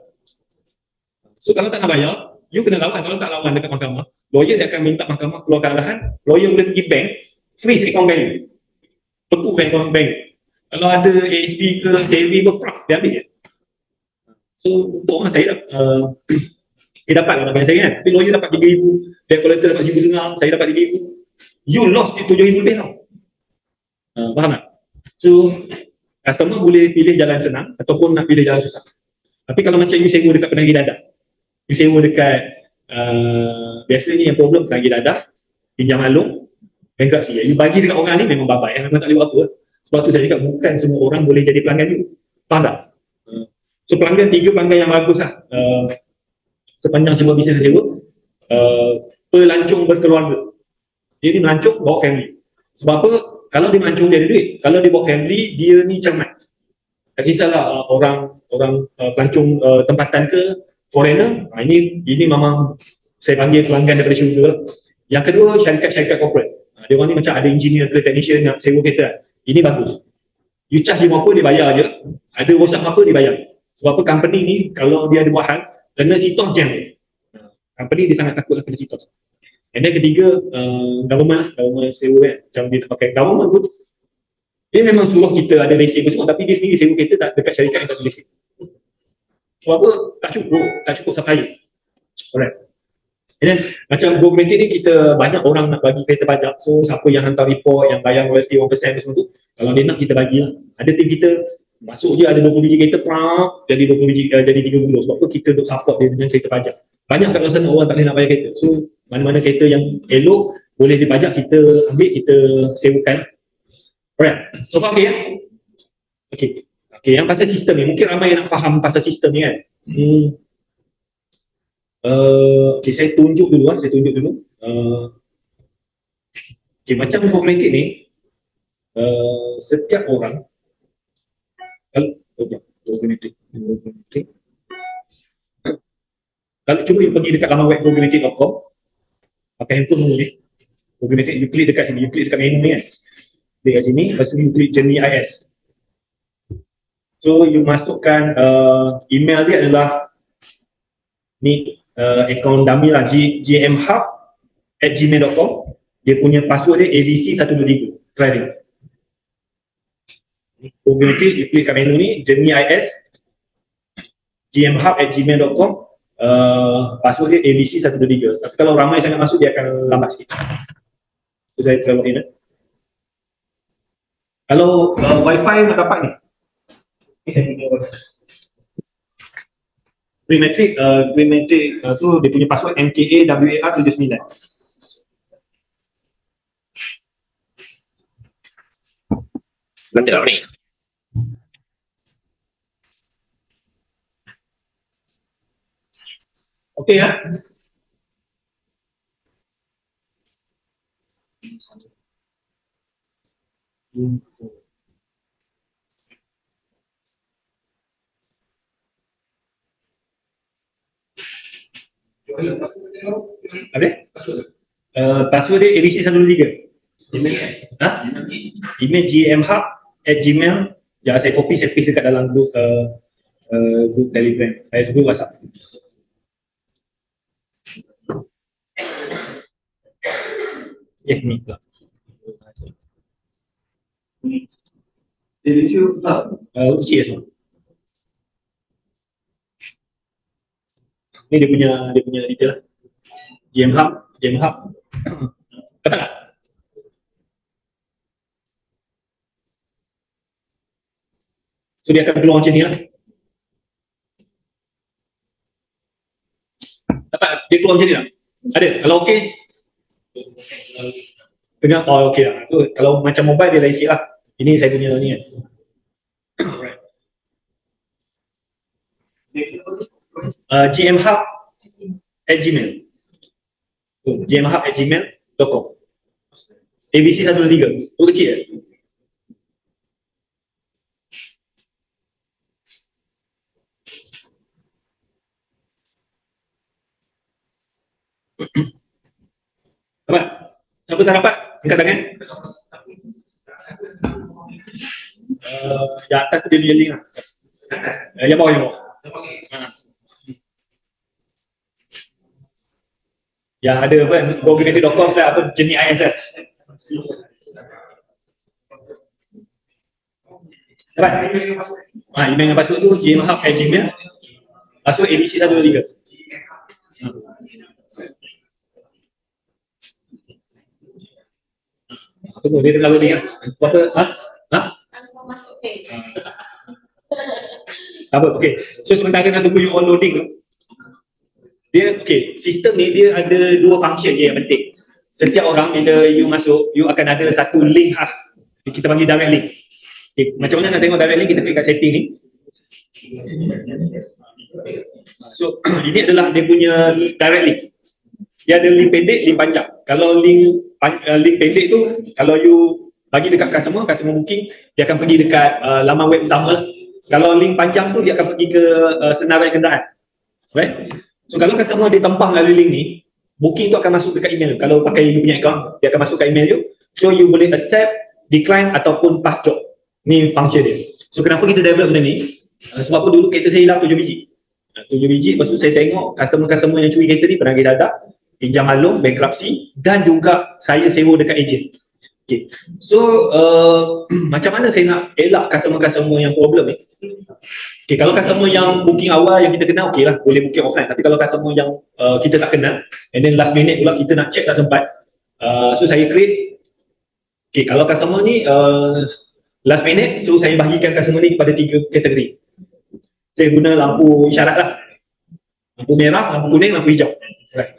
So kalau tak nak bayar, you kena lawan. Kalau tak lawan dekat mahkamah, lawyer dia akan minta mahkamah keluarkan arahan. Lawyer boleh pergi bank, freeze account bank. Beku bank account bank. Kalau ada A S B ke C V berprak, dia ambil je. So untuk orang saya dah uh, saya dapat lah bagi saya kan. Tapi lawyer dapat tiga ribu, debt collector dapat seribu setengah, saya dapat tiga ribu. You lost di tujuh ribu lebih tau. Uh, faham tak? So, customer boleh pilih jalan senang ataupun nak pilih jalan susah. Tapi kalau macam you sewa dekat penagih dadah, You sewa dekat uh, biasanya yang problem lagi dadah, pinjam malum, bankruptcy. You bagi dekat orang ni memang babai, memang tak boleh buat apa. Sebab tu saya cakap bukan semua orang boleh jadi pelanggan you. Faham tak? Uh, so pelanggan, tiga pelanggan yang bagus lah. Uh, sepanjang sebuah bisnes sewa, uh, pelancong berkeluarga. Dia ni melancong bawa family. Sebab apa? Kalau dia melancong dia ada duit. Kalau dia bawa family, dia ni cermat. Tak kisahlah uh, orang orang uh, pelancong uh, tempatan ke foreigner, uh, ini ini memang saya panggil pelanggan daripada syurga lah. Yang kedua, syarikat-syarikat corporate. Uh, dia orang ni macam ada engineer ke technician yang sewa kereta. Ini bagus. You charge dia berapa, dia bayar je. Ada rosak apa, dia bayar. Sebab apa company ni kalau dia ada buat hal, kena sitos jam dia. Uh, company dia sangat takutlah kena sitos. And then ketiga, uh, government lah, government sewa kan. Macam dia tak pakai government pun. Dia memang suruh kita ada lesen semua, tapi dia sendiri sewa kereta tak dekat syarikat yang tak ada lesen. Sebab apa? Tak cukup, tak cukup supplier. Alright. And then, macam GoGoMatic ni kita banyak orang nak bagi kereta pajak. So, siapa yang hantar report, yang bayar royalty one percent semua tu, kalau dia nak kita bagilah. Ada tim kita, masuk je ada dua puluh biji kereta, prak, jadi dua puluh biji, uh, jadi tiga puluh. Sebab tu kita duk support dia dengan kereta pajak. Banyak kat luar sana orang tak boleh nak bayar kereta. So, mana-mana kereta yang elok, boleh dipajak, kita ambil, kita sewakan. Alright, so far okay ya? Okay, okay, yang pasal sistem ni, mungkin ramai yang nak faham pasal sistem ni kan. Hmm. Uh, okay, saya tunjuk dulu lah, saya tunjuk dulu. Uh, okay, macam GoGoMatic ni, uh, setiap orang, kalau, okay, GoGoMatic, GoGoMatic. Kalau cuba you pergi dekat laman web gogomatic dot com, pakai handphone dulu ni, GoGoMatic, you klik dekat sini, you klik dekat menu ni kan. Klik kat sini, lepas tu you klik Journey I S. So, you masukkan uh, email dia adalah ni, uh, akaun dummy lah, G, gmhub at gmail dot com. Dia punya password dia A B C one two three. Try dia. GoGoMatic, you klik kat menu ni, Journey I S, gmhub at gmail dot com. Uh, password dia A B C one two three. Tapi kalau ramai sangat masuk, dia akan lambat sikit. So, saya try login. Kalau uh, wifi nak dapat ni, ni saya punya wifi. GoGoMatic, uh, GoGoMatic uh, tu dia punya password M K A W A R tujuh sembilan. Nanti tak ni. Okey ya. Info. Apa? Uh, password dia A B C one two three. Email, ha? Email gmhub at gmail. Ya, saya copy, saya paste dekat dalam group uh, uh, group Telegram, eh, group WhatsApp. Ya, ni pula. Jadi siapa tak? Uh, kecil semua. Ni dia punya dia punya detail lah. Gmhub, Gmhub. Kata tak? So dia akan keluar macam ni lah. Dapat? Dia keluar macam ni lah. Ada? Kalau okey, tengah, oh okey lah. So, kalau macam mobile dia lain sikit lah. Ini saya punya ni kan. Alright. Uh, gmhub at gmail. So, gmhub at gmail dot com. A B C one two three. Tu kecil ya? Dapat? Siapa tak dapat? Angkat tangan. Uh, yang atas tu dia punya link lah. Uh, yang bawah, yang bawah. Ha. Yang ada apa? GoGoMatic dot com lah, apa Journey I S lah. Dapat? Ha, email dengan password tu gmhub at gmail. Password A B C one two three. Tunggu, dia tengah loading kan? Apa? Ha? Ha? Langsung masuk page. Tak apa, okey. So sementara nak tunggu you all loading tu, Dia okay, sistem ni dia ada dua function je yang penting. Setiap orang bila you masuk, you akan ada satu link khas. Kita panggil direct link. Okay, macam mana nak tengok direct link? Kita klik kat setting ni. So ini adalah dia punya direct link. Dia ada link pendek, link panjang. Kalau link uh, link pendek tu, kalau you bagi dekat customer, customer booking, dia akan pergi dekat uh, laman web utama lah. Kalau link panjang tu, dia akan pergi ke uh, senarai kenderaan. Right? So kalau customer dia tempah melalui link ni, booking tu akan masuk dekat email. Kalau pakai you punya account, dia akan masuk ke email you. So you boleh accept, decline ataupun pass job. Ni function dia. So kenapa kita develop benda ni? Uh, sebab apa dulu kereta saya hilang tujuh biji. Uh, tujuh biji, lepas tu saya tengok customer-customer yang curi kereta ni penagih dadah, pinjam maklum, bankruptcy, dan juga saya sewa dekat ejen. Okay. So uh, macam mana saya nak elak customer-customer yang problem ni? Okay, kalau customer yang booking awal yang kita kenal, okey lah, boleh booking offline. Tapi kalau customer yang uh, kita tak kenal, and then last minute pula kita nak check tak sempat, uh, so saya create. Okay, kalau customer ni uh, last minute, so saya bahagikan customer ni kepada tiga kategori. Saya guna lampu isyarat lah. Lampu merah, lampu kuning, lampu hijau. Right.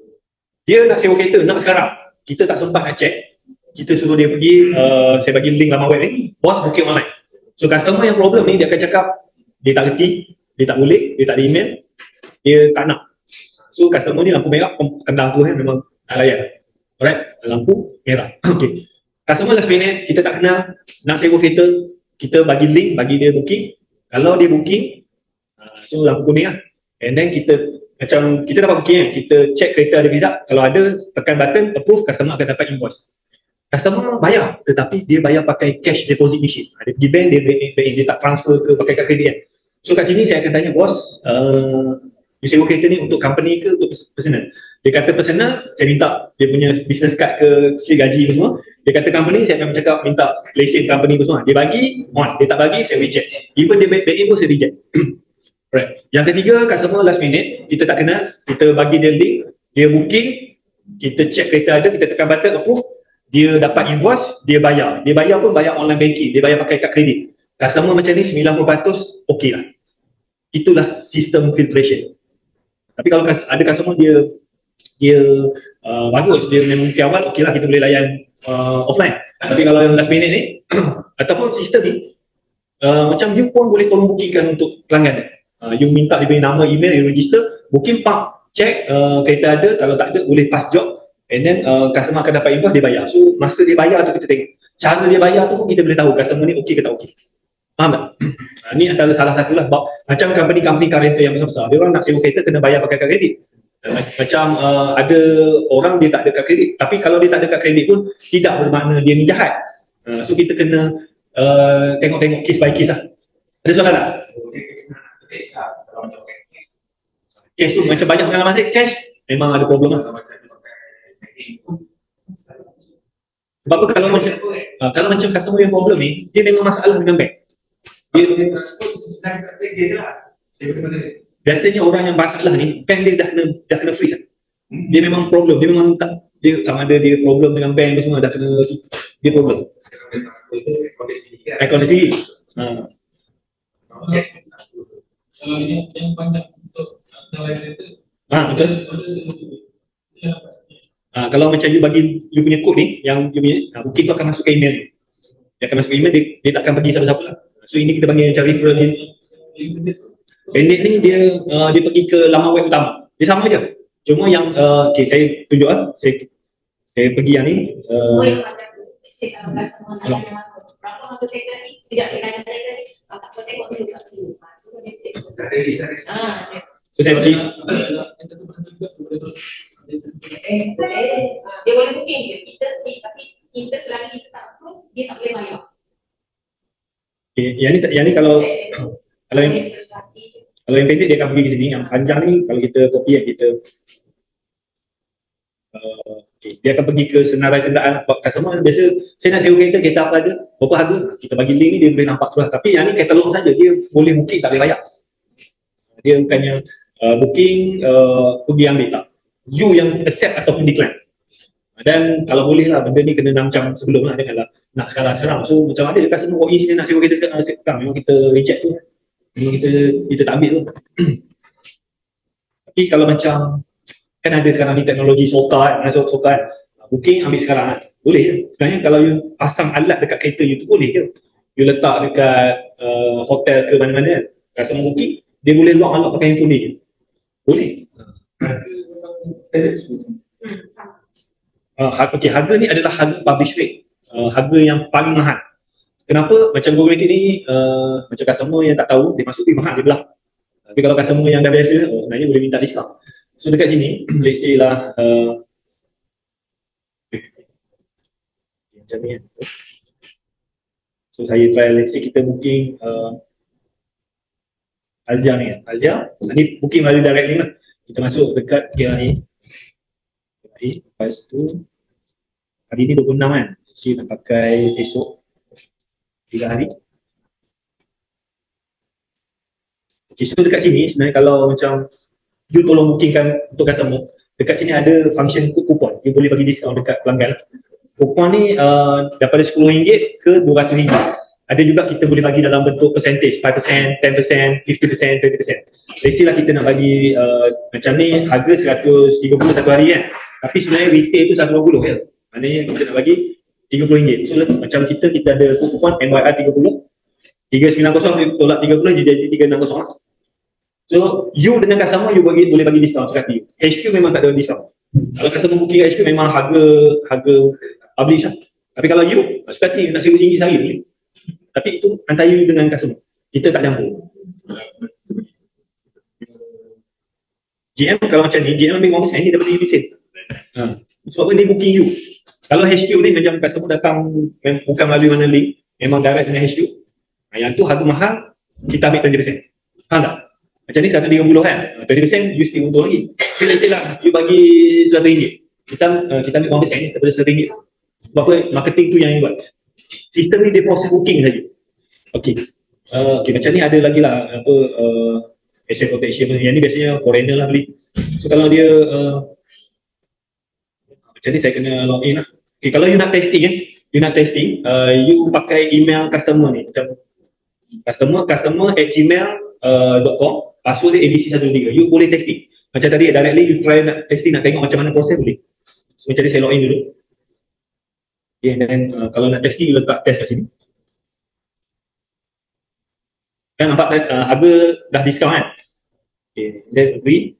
Dia nak sewa kereta, nak sekarang. Kita tak sempat nak check. Kita suruh dia pergi, uh, saya bagi link laman web ni, bos booking online. So customer yang problem ni, dia akan cakap, dia tak reti, dia tak boleh, dia tak ada email, dia tak nak. So customer ni lampu merah, tendang tu kan, memang tak layan. Alright, lampu merah. Okay. Customer last minute, kita tak kenal, nak sewa kereta, kita bagi link, bagi dia booking. Kalau dia booking, uh, so lampu kuning lah. And then kita, macam kita dapat booking kan, kita check kereta ada ke tidak. Kalau ada, tekan button, approve, customer akan dapat invoice. Customer bayar, tetapi dia bayar pakai cash deposit machine. Dia pergi bank, dia, dia, dia, dia tak transfer ke pakai kad kredit kan. So kat sini saya akan tanya, bos, uh, you sewa kereta ni untuk company ke untuk personal? Dia kata personal, saya minta dia punya business card ke kecil gaji ke semua. Dia kata company, saya akan cakap minta lesen company ke semua. Dia bagi, on. Dia tak bagi, saya reject. Even dia back in pun saya reject. Right. Yang ketiga, customer last minute, kita tak kenal, kita bagi dia link, dia booking, kita check kereta ada, kita tekan button approve, dia dapat invoice, dia bayar. Dia bayar pun bayar online banking, dia bayar pakai kad kredit. Customer macam ni sembilan puluh peratus okey lah. Itulah sistem filtration. Tapi kalau ada customer dia dia uh, bagus, dia memang mungkin awal, okey lah kita boleh layan uh, offline. Tapi kalau yang last minute ni ataupun sistem ni uh, macam you pun boleh tolong bookingkan untuk pelanggan. Uh, you minta dia punya nama, email, you register, booking, pak, check uh, kereta ada, kalau tak ada boleh pass job. And then uh, customer akan dapat invoice, dia bayar. So masa dia bayar tu kita tengok. Cara dia bayar tu pun kita boleh tahu customer ni okey ke tak okey. Faham tak? uh, ni antara salah satu lah. Macam company-company car rental yang besar-besar, dia orang nak sewa kereta kena bayar pakai kad kredit. Uh, macam uh, ada orang dia tak ada kad kredit, tapi kalau dia tak ada kad kredit pun tidak bermakna dia ni jahat. Uh, so kita kena uh, tengok-tengok case by case lah. Ada soalan tak? Cash tu macam banyak pengalaman saya, cash memang ada problem lah. Sebab apa kalau macam uh, kalau macam customer yang problem ni, dia memang masalah dengan bank. Dia, biasanya orang yang masalah ni, bank dia dah kena dah kena freeze. Dia memang problem, dia memang tak, dia sama ada dia problem dengan bank semua dah kena, dia problem. Account sendiri. Ha. Kalau ini yang panjang untuk senarai kereta. Ha, betul. Ha, kalau macam you bagi you punya kod ni, yang you punya, ha, mungkin tu akan masuk ke email. Dia akan masuk ke email, dia, dia tak akan bagi siapa-siapa lah. So ini kita panggil macam referral dia. Pendek ni dia uh, dia pergi ke laman web utama. Dia sama je. Cuma yang uh, okay, saya tunjuk lah. Saya, saya pergi yang ni. Uh, berapa harga kereta ni? Tidak dengan kereta ni. Tak apa tengok dulu kat sini. So saya pergi. Eh, boleh. Dia boleh booking je. Kita ni, tapi kita selagi kita tak approve, dia tak boleh bayar. Okay, yang ni yang ni kalau kalau yang kalau yang pendek dia akan pergi ke sini, yang panjang ni kalau kita copy kan kita uh, okay, dia akan pergi ke senarai kenderaan. Customer biasa saya nak sewa kereta, kereta apa ada, berapa harga, kita bagi link ni dia boleh nampak terus. Tapi yang ni katalog saja, dia boleh booking tak boleh bayar. Dia bukannya uh, booking uh, pergi ambil tak. You yang accept ataupun decline. Dan kalau boleh lah benda ni kena enam jam sebelum lah, janganlah nak sekarang-sekarang. So macam ada customer walk in sini nak sewa kereta sekarang, sekarang memang kita reject tu. Memang kita kita tak ambil tu. Tapi Tapi kalau macam kan ada sekarang ni teknologi SOCA kan, masuk SOCA kan, booking ambil sekarang kan, boleh je. Sebenarnya kalau you pasang alat dekat kereta you tu boleh je. You letak dekat uh, hotel ke mana-mana kan, customer booking, dia boleh lock unlock pakai handphone dia je. Boleh. Standard semua. Hmm, sama. Uh, harga, okay, harga ni adalah harga publish rate, uh, harga yang paling mahal. Kenapa? Macam Google Meet ni, uh, macam customer yang tak tahu, dia masuk, eh mahal, dia belah. Tapi kalau customer yang dah biasa, oh, sebenarnya boleh minta diskaun. So dekat sini, let's say lah, uh, macam ni kan. So saya try, let's say kita booking uh, Azia ni kan. Azia, ni booking melalui direct link lah. Kita masuk dekat K R A. Lepas tu, hari ni dua puluh enam kan. So nak pakai esok tiga hari. Okay, so dekat sini sebenarnya kalau macam you tolong bookingkan untuk customer, dekat sini ada function kupon. You boleh bagi diskaun dekat pelanggan. Kupon ni uh, daripada sepuluh ringgit ke dua ratus ringgit. Ada juga kita boleh bagi dalam bentuk percentage, lima peratus, sepuluh peratus, lima puluh peratus, dua puluh peratus. Biasalah kita nak bagi uh, macam ni harga seratus tiga puluh satu hari kan. Tapi sebenarnya retail tu seratus dua puluh ya. Maknanya kita nak bagi tiga puluh ringgit. So macam kita, kita ada kupon M Y R tiga puluh. tiga sembilan kosong tolak tiga puluh jadi tiga enam kosong lah. So you dengan customer you bagi, boleh bagi diskaun sekat you. H Q memang tak ada diskaun. Kalau customer booking H Q memang harga harga publish lah. Tapi kalau you sekat you nak seribu ringgit sehari boleh. Tapi itu antara you dengan customer. Kita tak campur. G M kalau macam ni, G M ambil one percent ni daripada unit sales. Ha. Sebab dia booking you. Kalau H Q ni macam customer datang bukan melalui mana link, memang direct dengan H Q. Ha, yang tu harga mahal, kita ambil dua puluh peratus. Faham tak? Macam ni seratus tiga puluh kan, dua puluh peratus you still untung lagi. Jadi let's say lah, you bagi seratus ringgit, kita, uh, kita ambil one percent ni daripada seratus ringgit. Sebab apa? Marketing tu yang you buat. Sistem ni dia proses booking saja. Okay. Uh, okay, macam ni ada lagi lah, apa, uh, asset protection, yang ni biasanya foreigner lah beli. So kalau dia, uh, macam ni saya kena log in lah. Okay, kalau you nak testing kan, you nak testing, uh, you pakai email customer ni, macam customer, customer at gmail dot com, password dia A B C satu tiga, you boleh testing. Macam tadi directly you try nak testing, nak tengok macam mana proses boleh. So macam ni saya login dulu. Okay, and then uh, kalau nak testing, you letak test kat sini. Kan nampak uh, harga dah diskaun kan? Okay, then agree.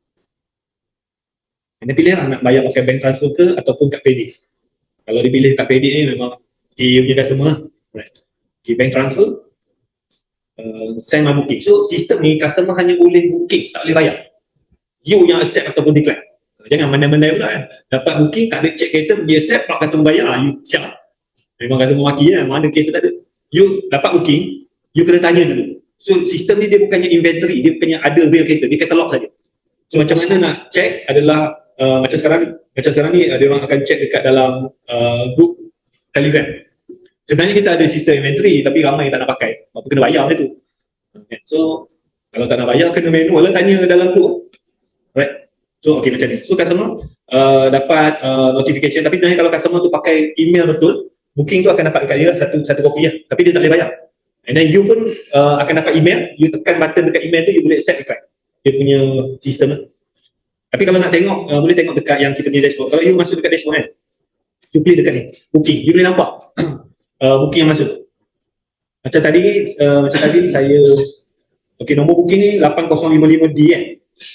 And then pilih lah nak bayar pakai bank transfer ke ataupun kad kredit. Kalau dipilih kad kredit ni memang dia punya customer lah. Right. Okay, bank transfer. Uh, send my booking. So sistem ni customer hanya boleh booking, tak boleh bayar. You yang accept ataupun decline. Jangan mandai-mandai pula kan. Dapat booking, tak ada check kereta, pergi accept, pak customer bayar, you siap. Memang customer maki kan, mana kereta tak ada. You dapat booking, you kena tanya dulu. So sistem ni dia bukannya inventory, dia bukannya ada real kereta, dia katalog saja. So macam mana nak check adalah uh, macam sekarang macam sekarang ni uh, dia orang akan check dekat dalam uh, group Telegram. Sebenarnya kita ada sistem inventory tapi ramai yang tak nak pakai. Apa kena bayar benda tu. Okay. So kalau tak nak bayar kena manual lah, tanya dalam group. Right. So okey macam ni. So customer uh, dapat uh, notification, tapi sebenarnya kalau customer tu pakai email betul, booking tu akan dapat dekat dia satu satu kopi lah. Tapi dia tak boleh bayar. And then you pun uh, akan dapat email, you tekan button dekat email tu, you boleh accept dekat dia punya sistem lah. Tapi kalau nak tengok, uh, boleh tengok dekat yang kita punya dashboard. Kalau you masuk dekat dashboard kan, you klik dekat ni, booking, you boleh nampak uh, booking yang masuk. Macam tadi, uh, macam tadi saya, okay, nombor booking ni lapan kosong lima lima D kan.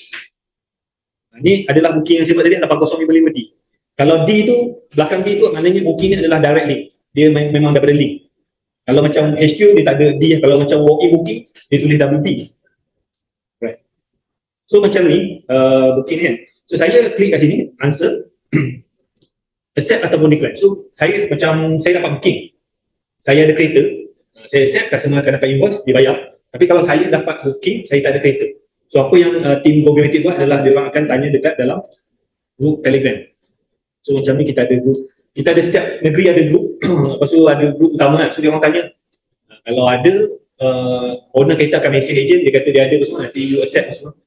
Ni adalah booking yang saya buat tadi, lapan kosong lima lima D. Kalau D tu, belakang D tu maknanya booking ni adalah direct link. Dia memang daripada link. Kalau macam H Q dia tak ada D, kalau macam walk-in booking dia tulis W P. Right. So macam ni uh, booking kan. So saya klik kat sini answer accept ataupun decline. So saya macam saya dapat booking. Saya ada kereta, saya accept, customer akan dapat invoice, dia bayar. Tapi kalau saya dapat booking, saya tak ada kereta. So apa yang uh, team Gogomatic buat adalah dia orang akan tanya dekat dalam group Telegram. So macam ni kita ada group. Kita ada setiap negeri ada grup, lepas tu ada grup utama kan, so dia orang tanya kalau ada uh, owner kereta akan message agent, dia kata dia ada semua, nanti you accept semua.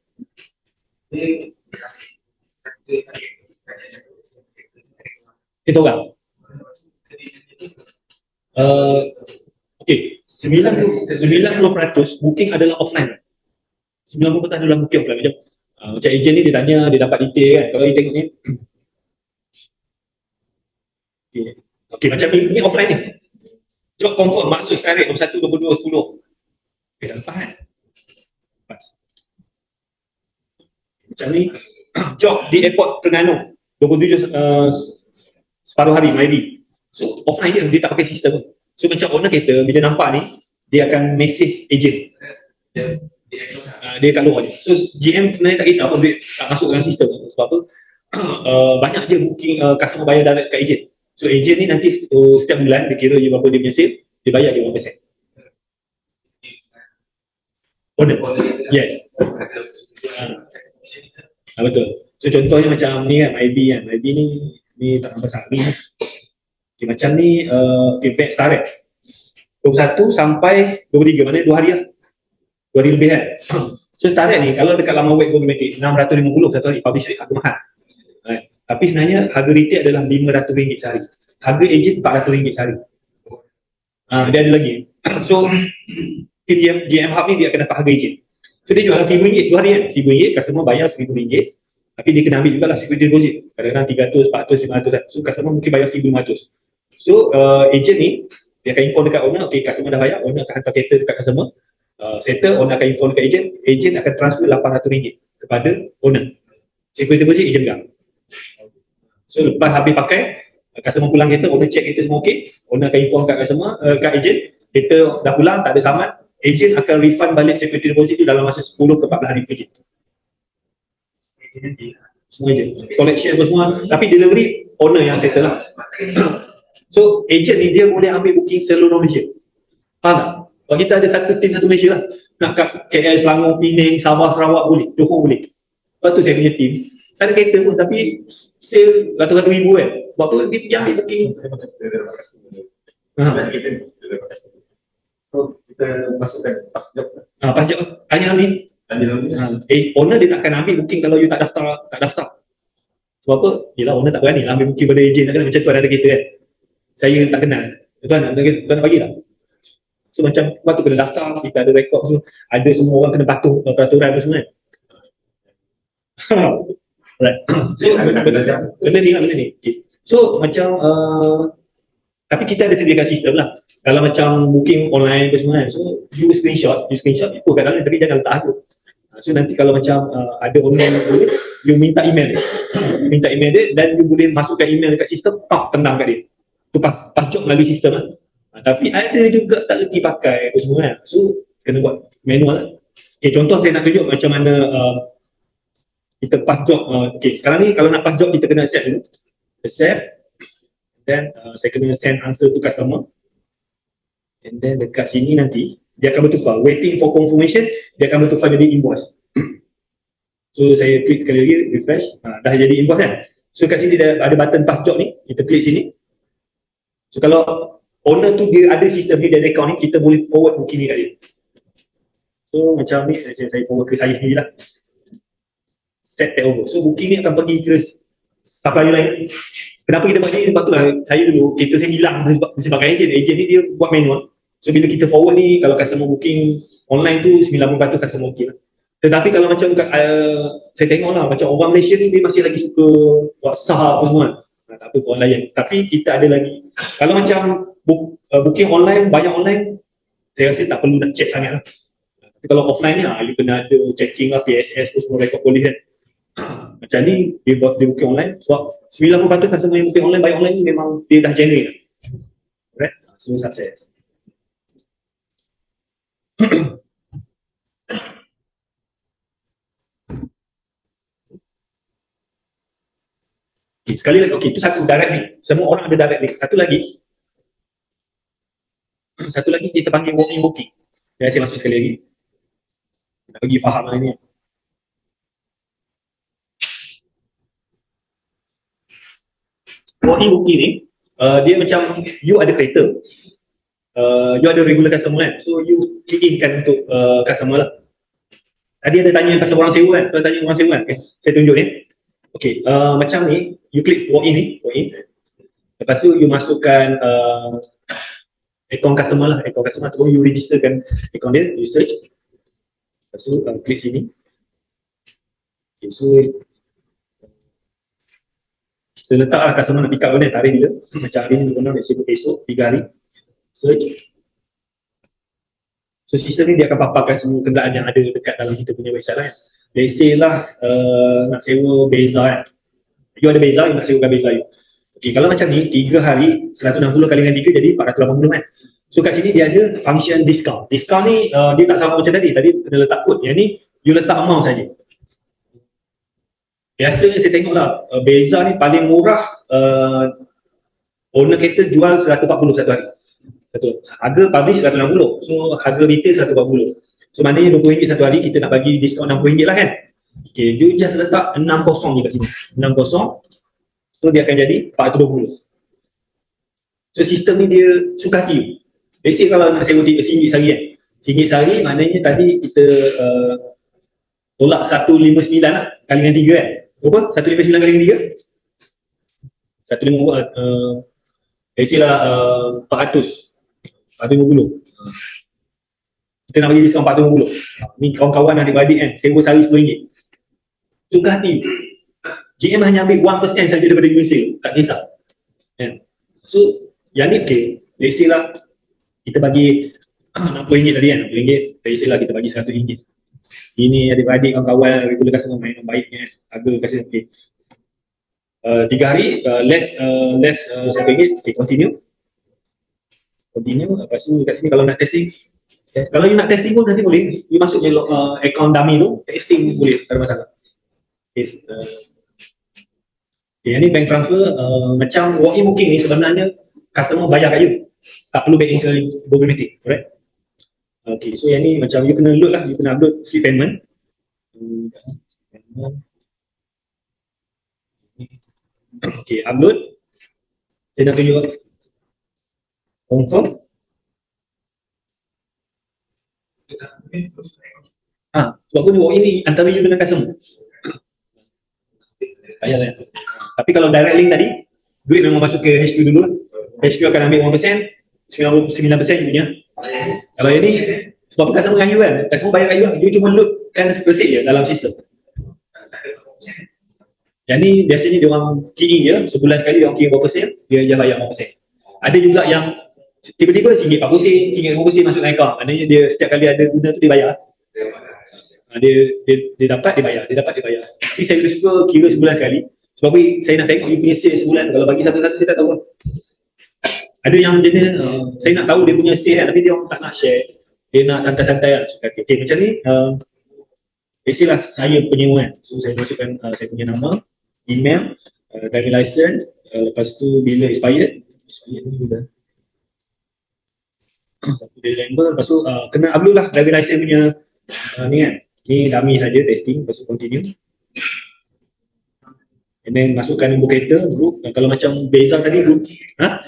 Kita orang uh, okay, sembilan puluh peratus booking adalah offline. sembilan puluh peratus adalah booking offline. Macam Uh, macam agent ni dia tanya, dia dapat detail kan. Kalau you tengok ni, okay. Okay, macam ni, ni offline ni. Job confirm, maksud sekarang nombor satu, nombor dua, sepuluh. Okay, dah lepas kan? Lepas. Macam ni, job di airport Terengganu, dua puluh tujuh uh, separuh hari, maybe. So, offline dia, dia tak pakai sistem. So, macam owner kereta, bila nampak ni, dia akan message agent. Dia dia Uh, dia kat luar je. So, G M sebenarnya tak kisah apa, dia tak masuk dalam sistem. Sebab apa? uh, banyak je booking uh, customer bayar direct kat agent. So, agent ni nanti uh, setiap bulan, dia kira je berapa dia punya sale, dia bayar dia one percent. Owner? Yes. Ah, betul. So contohnya macam ni kan, I B kan. I B ni ni tak nampak besar ni. Okay, macam ni uh, okay, batch start dua puluh satu sampai dua puluh tiga, mana dua hari lah. dua hari lebih kan. So start ni kalau dekat laman web Googmatic enam ratus lima puluh satu hari, publish rate harga mahal. Right. Tapi sebenarnya harga retail adalah lima ratus ringgit sehari. Harga agent empat ratus ringgit sehari. Ah, dia ada lagi. So G M Hub ni dia akan dapat harga agent. So dia jual seribu ringgit dua hari kan. seribu ringgit, customer bayar seribu ringgit. Tapi dia kena ambil jugalah security deposit. Kadang-kadang tiga ratus, empat ratus, lima ratus kan. So customer mungkin bayar seribu lima ratus. So uh, agent ni, dia akan inform dekat owner, okay customer dah bayar, owner akan hantar kereta dekat customer. Uh, settle, owner akan inform dekat agent, agent akan transfer lapan ratus ringgit kepada owner. Security deposit agent pegang. So lepas habis pakai, customer pulang kereta, owner check kereta semua okey, owner akan inform kat customer, uh, kat agent, kereta dah pulang, tak ada saman, agent akan refund balik security deposit tu dalam masa sepuluh ke empat belas hari kerja. Semua agent, collection apa semua, tapi delivery owner yang settle lah. So agent ni dia boleh ambil booking seluruh Malaysia. Faham tak? Kalau kita ada satu tim satu Malaysia lah, nak kat K L, Selangor, Penang, Sabah, Sarawak boleh, Johor boleh. Lepas tu saya punya tim, tak ada kereta pun tapi sale ratus-ratus ribu kan. Sebab tu dia, dia ambil booking. Ha. So kita masukkan pas job. Ha, pas job, tanya ni. Tanya ni. Ha. Eh, owner dia takkan ambil booking kalau you tak daftar, tak daftar. Sebab apa? Yelah, owner tak berani lah ambil booking pada agent. Kan? Macam tuan ada kereta kan. Saya tak kenal. Tuan, tuan nak bagi tak? So macam waktu kena daftar, kita ada rekod semua. Ada semua orang kena patuh uh, peraturan apa semua kan. Right. So benda ni lah benda ni. Okay. So macam uh, tapi kita ada sediakan sistem lah. Kalau macam booking online apa semua kan. So you screenshot, you screenshot itu kat dalam tapi jangan letak aku. So nanti kalau macam uh, ada online boleh, you minta email dia. Minta email dia dan you boleh masukkan email dekat sistem, pak tendang kat dia. Tu pas, pas job melalui sistem lah. Ha, tapi ada juga tak reti pakai apa semua kan. So kena buat manual lah. Okay, contoh saya nak tunjuk macam mana uh, kita pass job. Uh, okay, sekarang ni kalau nak pass job kita kena accept dulu. Accept. Then uh, saya kena send answer to customer. And then dekat sini nanti dia akan bertukar. Waiting for confirmation, dia akan bertukar jadi invoice. So saya klik sekali lagi, refresh. Ha, dah jadi invoice kan. So kat sini ada, ada button pass job ni. Kita klik sini. So kalau owner tu dia ada sistem ni, dia ada account ni, kita boleh forward booking ni kat dia. So macam ni, saya, saya forward ke saya sendiri lah. Set take over. So booking ni akan pergi ke supplier lain. Kenapa kita buat ni? Sebab tu lah saya dulu, kereta saya hilang disebabkan agent. Agent ni dia buat manual. So bila kita forward ni, kalau customer booking online tu sembilan puluh peratus customer booking lah. Tetapi kalau macam uh, saya tengok lah, macam orang Malaysia ni dia masih lagi suka WhatsApp apa semua. Nah, tak apa kau layan. Tapi kita ada lagi, kalau macam book, uh, booking online, banyak online, saya rasa tak perlu nak check sangat lah. Tapi kalau offline ni lah, you kena ada checking lah, P S S tu semua rekod polis kan. Macam ni, dia buat dia booking online. Sebab sembilan puluh peratus customer yang booking online, banyak online ni memang dia dah genuine lah. Right? So sukses. Okay, sekali lagi, okey, itu satu direct link. Semua orang ada direct link. Satu lagi, satu lagi kita panggil walk-in booking. Ya, saya masuk sekali lagi. Nak bagi faham lah ni. Walk-in booking ni, uh, dia macam you ada kereta, uh, you ada regular customer kan, so you key in kan untuk uh, customer lah. Tadi ada tanya pasal orang sewa kan, tuan tanya orang sewa kan, okay. Saya tunjuk ni. Okay, uh, macam ni, you klik walk-in ni, walk-in. Lepas tu you masukkan uh, akaun customer lah, akaun customer ataupun you registerkan akaun dia, you search. Lepas tu uh, klik sini. Okay, so kita letaklah customer nak pick up benda, tarikh dia. Macam hari ni guna esok esok tiga hari. Search. So sistem ni dia akan paparkan semua kenderaan yang ada dekat dalam kita punya website lah kan. Let's say lah uh, nak sewa Beza kan. You ada Beza, you nak sewakan Beza you. Okay, kalau macam ni tiga hari seratus enam puluh kali dengan tiga jadi empat ratus lapan puluh kan. So kat sini dia ada function discount. Discount ni uh, dia tak sama macam tadi. Tadi kena letak kod. Yang ni you letak amount saja. Biasanya saya tengok lah, uh, Beza ni paling murah, uh, owner kereta jual seratus empat puluh satu hari. Satu. Harga publish seratus enam puluh. So harga retail seratus empat puluh. So maknanya dua puluh ringgit satu hari, kita nak bagi diskaun enam puluh ringgit lah kan. Okay, you just letak enam kosong je kat sini. enam kosong. So dia akan jadi empat ratus dua puluh. So sistem ni dia suka hati you. Let's say kalau nak sewa tiga ringgit sehari kan. Ringgit sehari maknanya tadi kita uh, tolak seratus lima puluh sembilan lah kali dengan tiga kan. Berapa? seratus lima puluh sembilan kali dengan tiga? seratus lima puluh, uh, let's say lah uh, empat ratus. empat ratus lima puluh. Kita nak bagi diskaun empat ratus lima puluh. Ni kawan-kawan adik-beradik kan, sewa sehari sepuluh ringgit. Suka hati. G M hanya ambil satu peratus saja daripada unit sale, tak kisah. Kan? So, yang ni okay. Let's say lah kita bagi enam puluh ringgit tadi kan, enam puluh ringgit. Let's say lah kita bagi seratus ringgit. Ini adik-beradik kawan-kawan regular customer main yang baiknya, harga kasih okey. Uh, tiga hari uh, less uh, less uh, satu ringgit, okay, continue. Continue, lepas tu kat sini kalau nak testing, eh, kalau you nak testing pun nanti boleh, you masuk je uh, account dummy tu, testing boleh, tak ada masalah. Okay, uh, okay, yang ni bank transfer, uh, macam walk-in booking ni sebenarnya customer bayar kat you, tak perlu back in ke Gogomatic, alright? Okay, so yang ni macam you kena load lah, you kena upload slip payment. Okay, upload. Saya nak tunjuk confirm. Ah, sebab pun walk ini antara you dengan customer. Payahlah. Tapi kalau direct link tadi, duit memang masuk ke H Q dulu lah. H Q akan ambil satu peratus, sembilan puluh sembilan peratus punya. Kalau yang ni, sebab customer dengan you kan, customer bayar kat you lah, you cuma loadkan receipt je dalam sistem. Yang ni biasanya dia orang key in je, sebulan sekali dia orang key in berapa sen, dia dia bayar berapa sen. Ada juga yang tiba-tiba ringgit empat puluh sen, ringgit lima puluh sen masuk dalam account. Maknanya dia setiap kali ada guna tu dia bayar. Ha, dia, dia dia dapat dia bayar, dia dapat dia bayar. Tapi saya lebih suka kira sebulan sekali. Sebab saya nak tengok you punya sale sebulan, kalau bagi satu-satu saya tak tahu. Ada yang jenis uh, saya nak tahu dia punya sale kan, tapi dia orang tak nak share. Dia nak santai-santai lah. Okay, okay, macam ni uh, biasalah saya penyewa kan. So saya masukkan uh, saya punya nama, email, uh, driving license, uh, lepas tu bila expired, expired ni dah satu Disember, lepas tu uh, kena upload lah driving license punya uh, ni kan. Ni dummy saja testing, lepas tu continue. And then masukkan nombor kereta, group. Uh, kalau macam Beza tadi group, ha?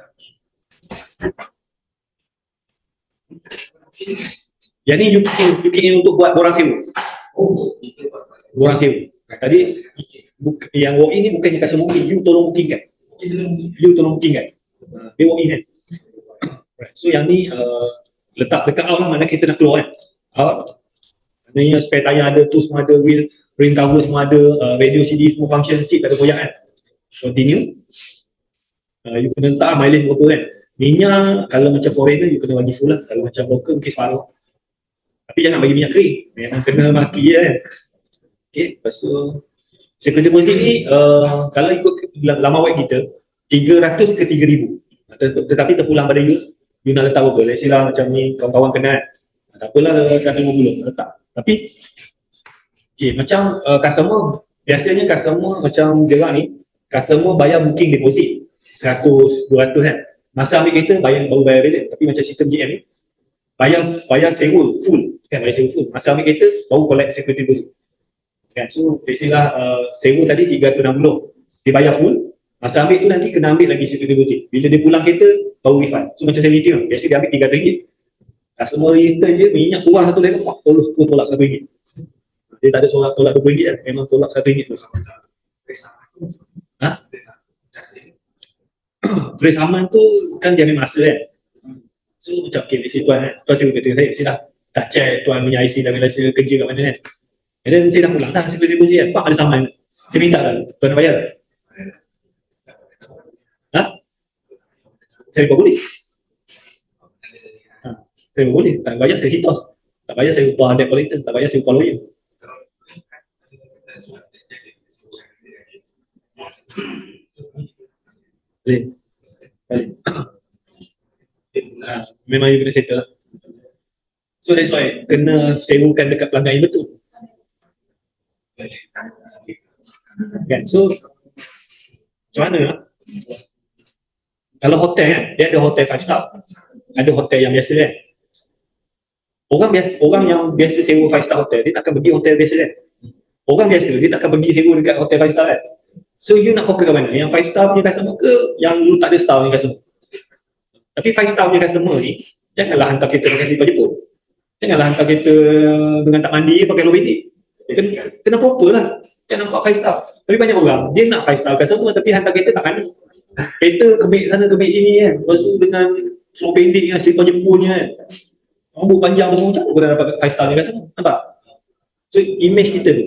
Yang ni you key, you key in untuk buat borang sewa. Borang sewa. Tadi yang walk in ni bukannya customer booking, you tolong booking kan? You tolong booking kan? Dia walk in kan? So yang ni uh, letak dekat out lah, mana kita nak keluar kan? Out. Maknanya spare tayar ada, tu semua ada, wheel, ring cover semua ada, uh, radio C D semua function, seat tak ada koyak kan? Continue. Uh, you kena letak mileage berapa kan? Minyak, kalau macam foreigner you kena bagi full lah. Kalau macam local mungkin separuh. Tapi jangan bagi minyak kering. Memang kena maki je kan. Okay, lepas tu security deposit ni uh, kalau ikut laman web kita tiga ratus ke tiga ribu. Tetapi terpulang pada you, you nak letak berapa. Let's say lah macam ni kawan-kawan kenal. Tak apalah seratus lima puluh letak. Tapi okay, macam uh, customer, biasanya customer macam gerak ni, customer bayar booking deposit seratus, dua ratus kan. Masa ambil kereta bayar baru bayar balik. Tapi macam sistem G M ni bayar bayar sewa full kan, bayar sewa full. Masa ambil kereta baru collect security deposit kan. So biasalah uh, sewa tadi tiga ratus enam puluh dia bayar full. Masa ambil tu nanti kena ambil lagi security deposit. Bila dia pulang kereta baru refund. So macam saya return, biasa dia ambil tiga ratus ringgit. Customer return je minyak kurang satu lagi, tolak tu tolak satu ringgit. Dia tak ada tolak tolak dua ringgit kan, memang tolak satu ringgit tu. Ha? Trace aman tu kan dia ambil masa kan. So macam okay, isi tuan kan, tuan cuba kata saya, saya dah dah check tuan punya I C dan rasa kerja kat mana kan. And then saya dah pulang dah, saya beli deposit kan, pak ada saman. Saya minta kan, tuan nak bayar? Ha? Saya buat polis. Ha. Saya buat polis, tak bayar saya sitos. Tak bayar saya upah debt collector, tak bayar saya upah lawyer. Boleh? Boleh. Ha, memang you kena settle. So that's why kena sewakan dekat pelanggan yang betul. Kan? So macam mana? Kalau hotel kan, dia ada hotel five star, ada hotel yang biasa kan. Orang biasa, orang yang biasa sewa five star hotel, dia takkan pergi hotel biasa kan. Orang biasa, dia takkan pergi sewa dekat hotel five star kan. So you nak fokus ke mana? Yang five star punya customer ke yang you tak ada star punya customer? Tapi five star punya customer ni, janganlah hantar kereta pakai slipper Jepun. Janganlah hantar kereta dengan tak mandi pakai low bedding. Kena, kena proper lah. Jangan nampak five star. Tapi banyak orang, dia nak five star customer tapi hantar kereta tak mandi. Kereta kebik sana kebik sini kan. Lepas tu dengan low bedding dengan slipper Jepun ni kan. Rambut panjang tu macam mana kau dah dapat five star ni customer? Nampak? So image kita tu.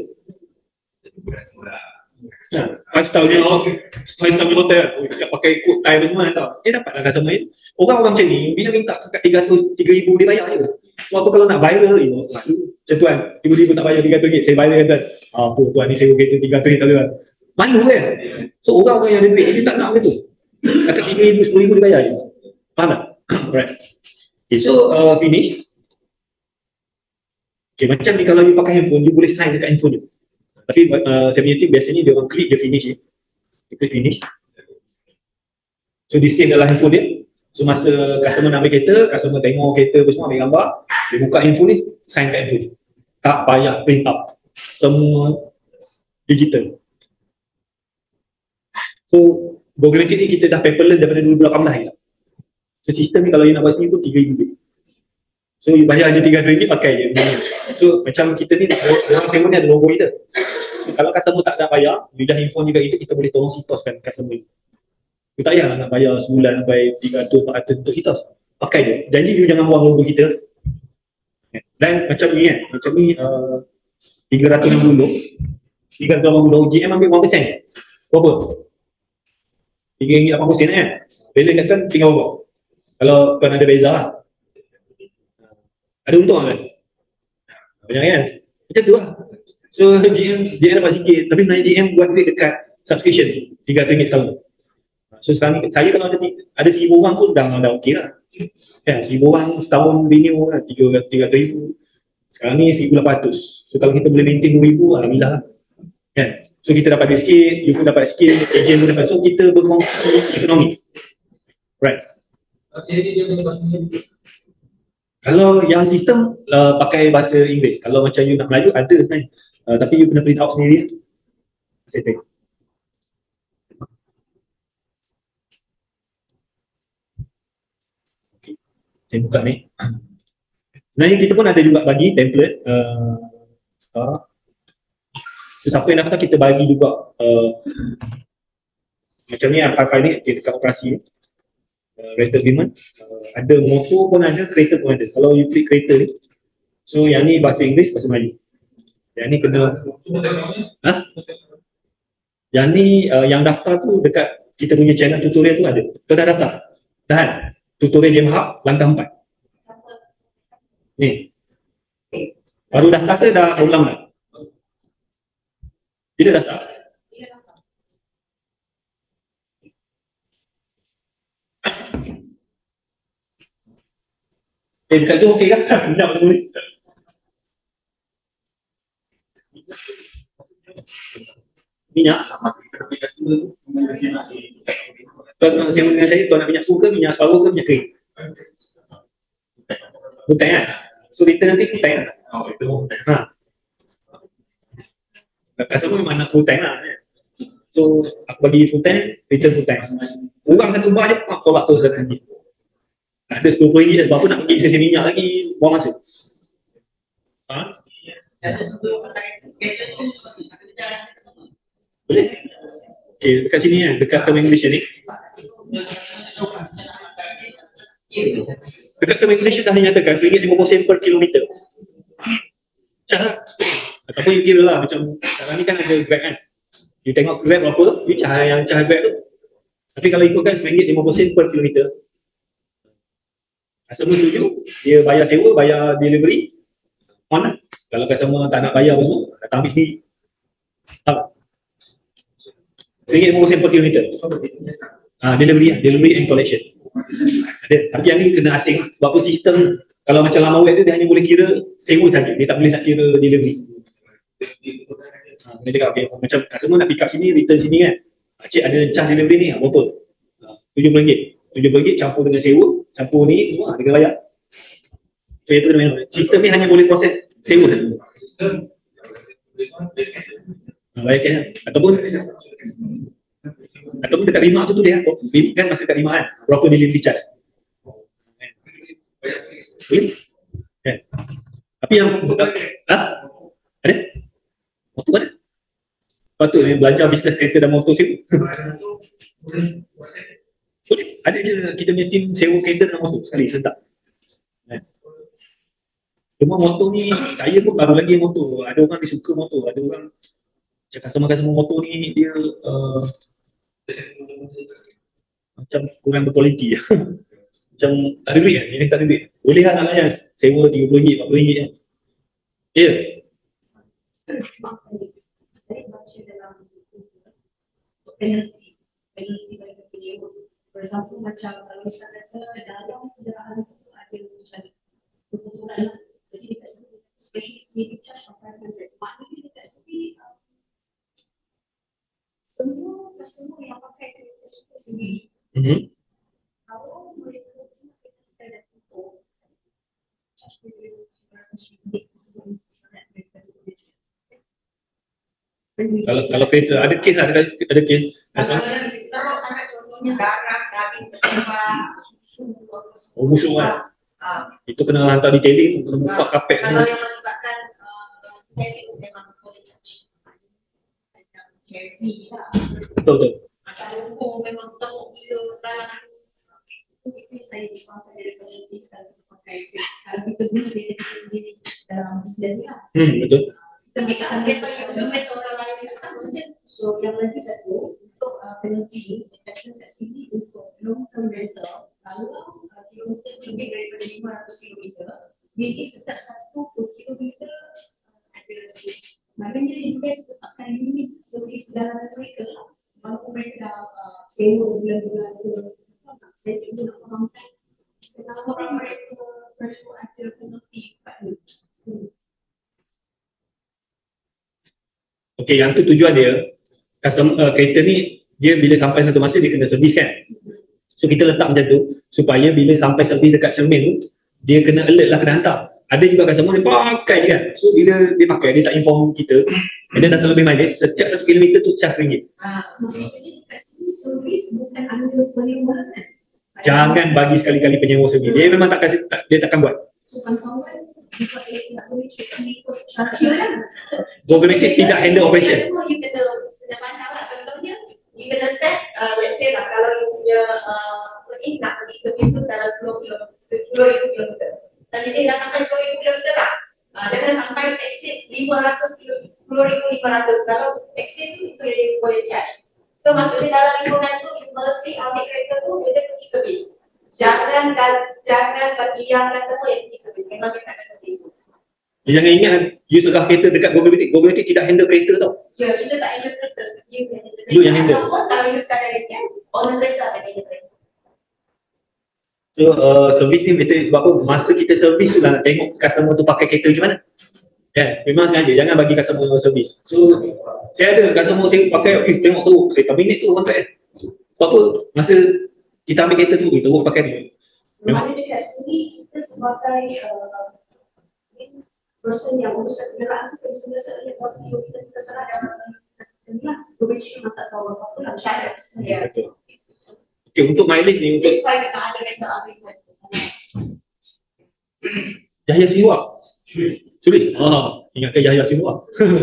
Ha, five star dia, oh, five star dia hotel, oh, siap pakai coat tie semua tau. Dia dapat lah customer ni. Orang-orang macam ni, bila minta kat tiga ratus, tiga ribu dia bayar je. Apa kalau nak viral, you know, macam tuan, tiba-tiba tak bayar tiga ratus ringgit, saya viral kan tuan. Ah, apa tuan ni sewa kereta tiga ratus ringgit tak boleh. Malu kan? So orang-orang yang ada duit, dia tak nak macam tu. Kata tiga ribu, sepuluh ribu dia bayar je. Faham tak? Alright. Okay, so uh, finish. Okay, macam ni kalau you pakai handphone, you boleh sign dekat handphone you. Tapi uh, saya punya team biasanya dia orang klik je finish je. Dia klik finish. So di save dalam handphone dia. So masa customer nak ambil kereta, customer tengok kereta apa semua, ambil gambar, dia buka handphone ni, sign kat handphone ni. Tak payah print out. Semua digital. So Gogility ni kita dah paperless daripada dua ribu lapan belas je. So sistem ni kalau you nak buat sini tu tiga ribu ringgit. So you bayar je tiga ratus ringgit pakai je. So macam kita ni, orang sewa ni ada logo kita. So, kalau customer tak nak bayar, you dah inform juga itu, kita boleh tolong sitoskan customer ni. You tak payah nak bayar sebulan sampai tiga ratus, empat ratus untuk sitos. Pakai je. Janji you jangan buang logo kita. Dan macam ni kan, macam ni uh, tiga ratus enam puluh, tiga ratus enam puluh, G M ambil berapa sen? Berapa? tiga ringgit lapan puluh sen kan? Beza katakan tinggal berapa? Kalau tuan ada beza lah. Ada untung kan? Banyak kan? Macam tu lah. So G M, G M dapat sikit, tapi naik G M buat duit dekat subscription tiga ratus ringgit setahun. So sekarang ni, saya kalau ada ada seribu orang pun dah dah okey lah. Kan, seribu orang setahun renew lah, tiga ratus ribu. Sekarang ni seribu lapan ratus. So kalau kita boleh maintain dua ribu, alhamdulillah lah. Kan? So kita dapat duit sikit, you pun dapat sikit, agent pun dapat. So kita berkongsi ekonomi. Right. Jadi dia berkongsi. Kalau yang sistem uh, pakai bahasa Inggeris, kalau macam you nak Melayu ada sebenarnya, uh, tapi you kena print out sendiri. Setting. Okay. Saya buka ni. Sebenarnya kita pun ada juga bagi template. Uh, uh, so siapa yang daftar kita bagi juga uh, macam ni lah, file-file ni okay, dekat operasi ni. Uh, rental agreement, uh, ada motor pun ada, kereta pun ada. Kalau you klik kereta ni, so yang ni bahasa Inggeris, bahasa Melayu. Yang ni kena, ha? Yang ni, uh, yang daftar tu dekat kita punya channel tutorial tu ada. Kau dah daftar? Dah kan? Tutorial Game Hub, langkah empat. Ni. Baru daftar ke dah ulang dah? Tidak daftar? Eh, dekat tu okey kan? Sedap tu ni. Minyak. Tuan nak siapa dengan saya, tuan nak minyak full ke, minyak separuh ke, minyak kering? Full tank kan? So return nanti full tank kan? Ha. Customer memang nak full tank lah. So aku bagi full tank, return full tank. Kurang satu bar je, kau tolak terus lagi. Ada sepuluh ringgit sebab apa nak pergi sesi minyak lagi, buang masa. Ha? Boleh? Okay, dekat sini kan, dekat term and condition ni. Dekat term and condition dah dinyatakan satu ringgit lima puluh sen per kilometer. Macam lah. Ataupun you kira lah macam sekarang ni kan ada Grab kan. You tengok Grab berapa, you charge yang charge Grab tu. Tapi kalau ikutkan RM satu ringgit lima puluh sen per kilometer. Customer setuju, dia bayar sewa, bayar delivery, on lah. Kalau customer tak nak bayar apa semua, datang ambil sendiri. Tak. RM satu ringgit lima puluh sen per kilometer. Ah, delivery lah, delivery and collection. Ada. Tapi yang ni kena asing sebab tu sistem kalau macam lama web tu dia hanya boleh kira sewa saja, dia tak boleh nak kira delivery. Ha, dia cakap okay, macam customer nak pick up sini, return sini kan. Cik ada charge delivery ni berapa? tujuh puluh ringgit. tujuh puluh ringgit campur dengan sewa, campur ni semua dia kena bayar. So itu dia main. Sistem ni hanya boleh proses sewa saja. Sistem Ha, bayar cash ataupun ataupun dekat lima tu tu dia kan masa dekat lima kan berapa delivery charge. Boleh? Kan? Tapi yang ha? Ada? Motor ada? Patut ni belajar bisnes kereta dan motor sewa. Boleh. Ada je kita punya tim sewa kereta dan motor sekali serentak. Kan? Cuma motor ni saya pun baru lagi motor. Ada orang dia suka motor, ada orang macam customer-customer motor ni dia uh, macam kurang berkualiti. Macam tak ada duit kan? Ini tak ada duit. Boleh lah nak layan sewa tiga puluh ringgit, empat puluh ringgit kan? Ya? Yeah. Saya baca dalam penalti, penalti bagi penyewa. For example, macam kalau saya kata dalam kenderaan itu ada macam kebetulan, jadi dekat sini, especially sini charge of five hundred. Maknanya dekat sini, semua customer yang pakai kereta kita sendiri, Mm-hmm. kalau mereka cuma kita ada tutup, charge mereka lima ratus ringgit sebelum mereka boleh. Kalau kalau kereta ada kes ada ada kes. Kalau yang teruk sangat contohnya darah, daging terkembang, susu, apa semua. Oh busuk kan? Ah, Itu kena hantar detailing, kena buka kapet kalau semua. yang melibatkan detailing memang boleh charge. Macam heavy lah. Betul betul. Macam hukum memang teruk gila dalam itu saya difahamkan dari peneliti kalau kita pakai kalau kita guna data kita sendiri dalam bisnes ni lah. Hmm betul. Kita bisa ambil kereta orang lain juga sama je. So yang lagi satu untuk uh, peneliti dekat kat sini untuk long term rental kalau uh, kilometer tinggi daripada lima ratus kilometer jadi setiap satu per kilometer uh, ada sini. Maknanya dia juga tetapkan limit servis perjalanan mereka lah. Walaupun mereka dah uh, sewa bulan-bulan ke saya cuba nak fahamkan kenapa mereka perlu ada peneliti kat ni. Hmm. Okey, yang tu tujuan dia. Customer uh, kereta ni dia bila sampai satu masa dia kena servis kan. So kita letak macam tu supaya bila sampai servis dekat cermin tu dia kena alert lah kena hantar. Ada juga customer dia pakai je kan. So bila dia pakai dia tak inform kita. And then dah terlebih mileage setiap satu kilometer tu charge ringgit. Ah, maksudnya kat sini servis bukan under penyewa kan. Jangan bagi sekali-kali penyewa servis. Dia memang tak kasih tak, dia takkan buat. So kawan-kawan jika dia tidak boleh cuba ikut syarat Government tidak handle operation. you kena kena pandang lah contohnya you kena set uh, let's say lah kalau you punya uh, ini nak pergi servis tu dalam sepuluh ribu kilometer dan jadi dah sampai sepuluh ribu kilometer tak uh, jangan sampai exit lima ratus kilometer sepuluh ribu lima ratus kalau exit tu itu yang you boleh charge. So maksudnya dalam lingkungan tu you mesti ambil kereta tu dia pergi servis. Jangan jangan bagi yang customer yang pergi servis. Memang dia tak ada servis pun. Jangan ingat you serah kereta dekat government. Government tidak handle kereta tau. Ya, kita tak handle kereta. You yang handle kereta. You yang handle. Ataupun kalau you sekadar reject, owner kereta akan handle kereta. So uh, servis ni betul sebab apa? Masa kita servis tu lah nak tengok customer tu pakai kereta macam mana. Kan? Memang sengaja jangan bagi customer servis. So saya ada customer saya pakai, eh tengok tu, saya terminate tu kontrak. Sebab apa? Masa kita ambil kereta tu, kita pakai tu. Memang juga sendiri kita sebagai uh, person yang uruskan kenderaan tu biasa-biasa lihat waktu kita terserah dalam inilah berbeza memang tak tahu apa-apa lah syarat saya. Betul. Okay, untuk mileage ni untuk That's why kita ada rental agreement. Yahya Siwa. Sulis. Ah, ingatkan Yahya Siwa.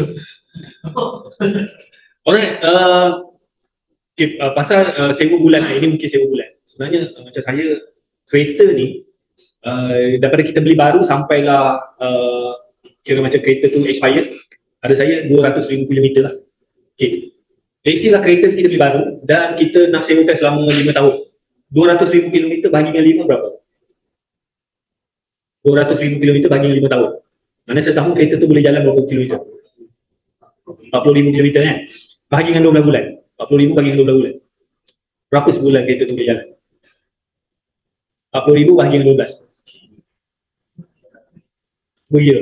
Alright, uh, okay, uh, pasal uh, sewa bulan lah. Ini mungkin sewa bulan. Sebenarnya uh, macam saya kereta ni uh, daripada kita beli baru sampailah uh, kira macam kereta tu expired ada saya dua ratus ribu kilometer lah. Okay. Istilah kereta kita beli baru dan kita nak sewakan selama lima tahun. dua ratus ribu kilometer bahagi dengan lima berapa? dua ratus ribu kilometer bahagi dengan lima tahun. Mana setahun kereta tu boleh jalan berapa kilometer? empat puluh ribu kilometer kan? Bahagi dengan dua belas bulan. empat puluh ribu bahagi dengan dua belas bulan. Berapa sebulan kereta tu boleh jalan? empat puluh ribu bahagi dengan dua belas. Berkira.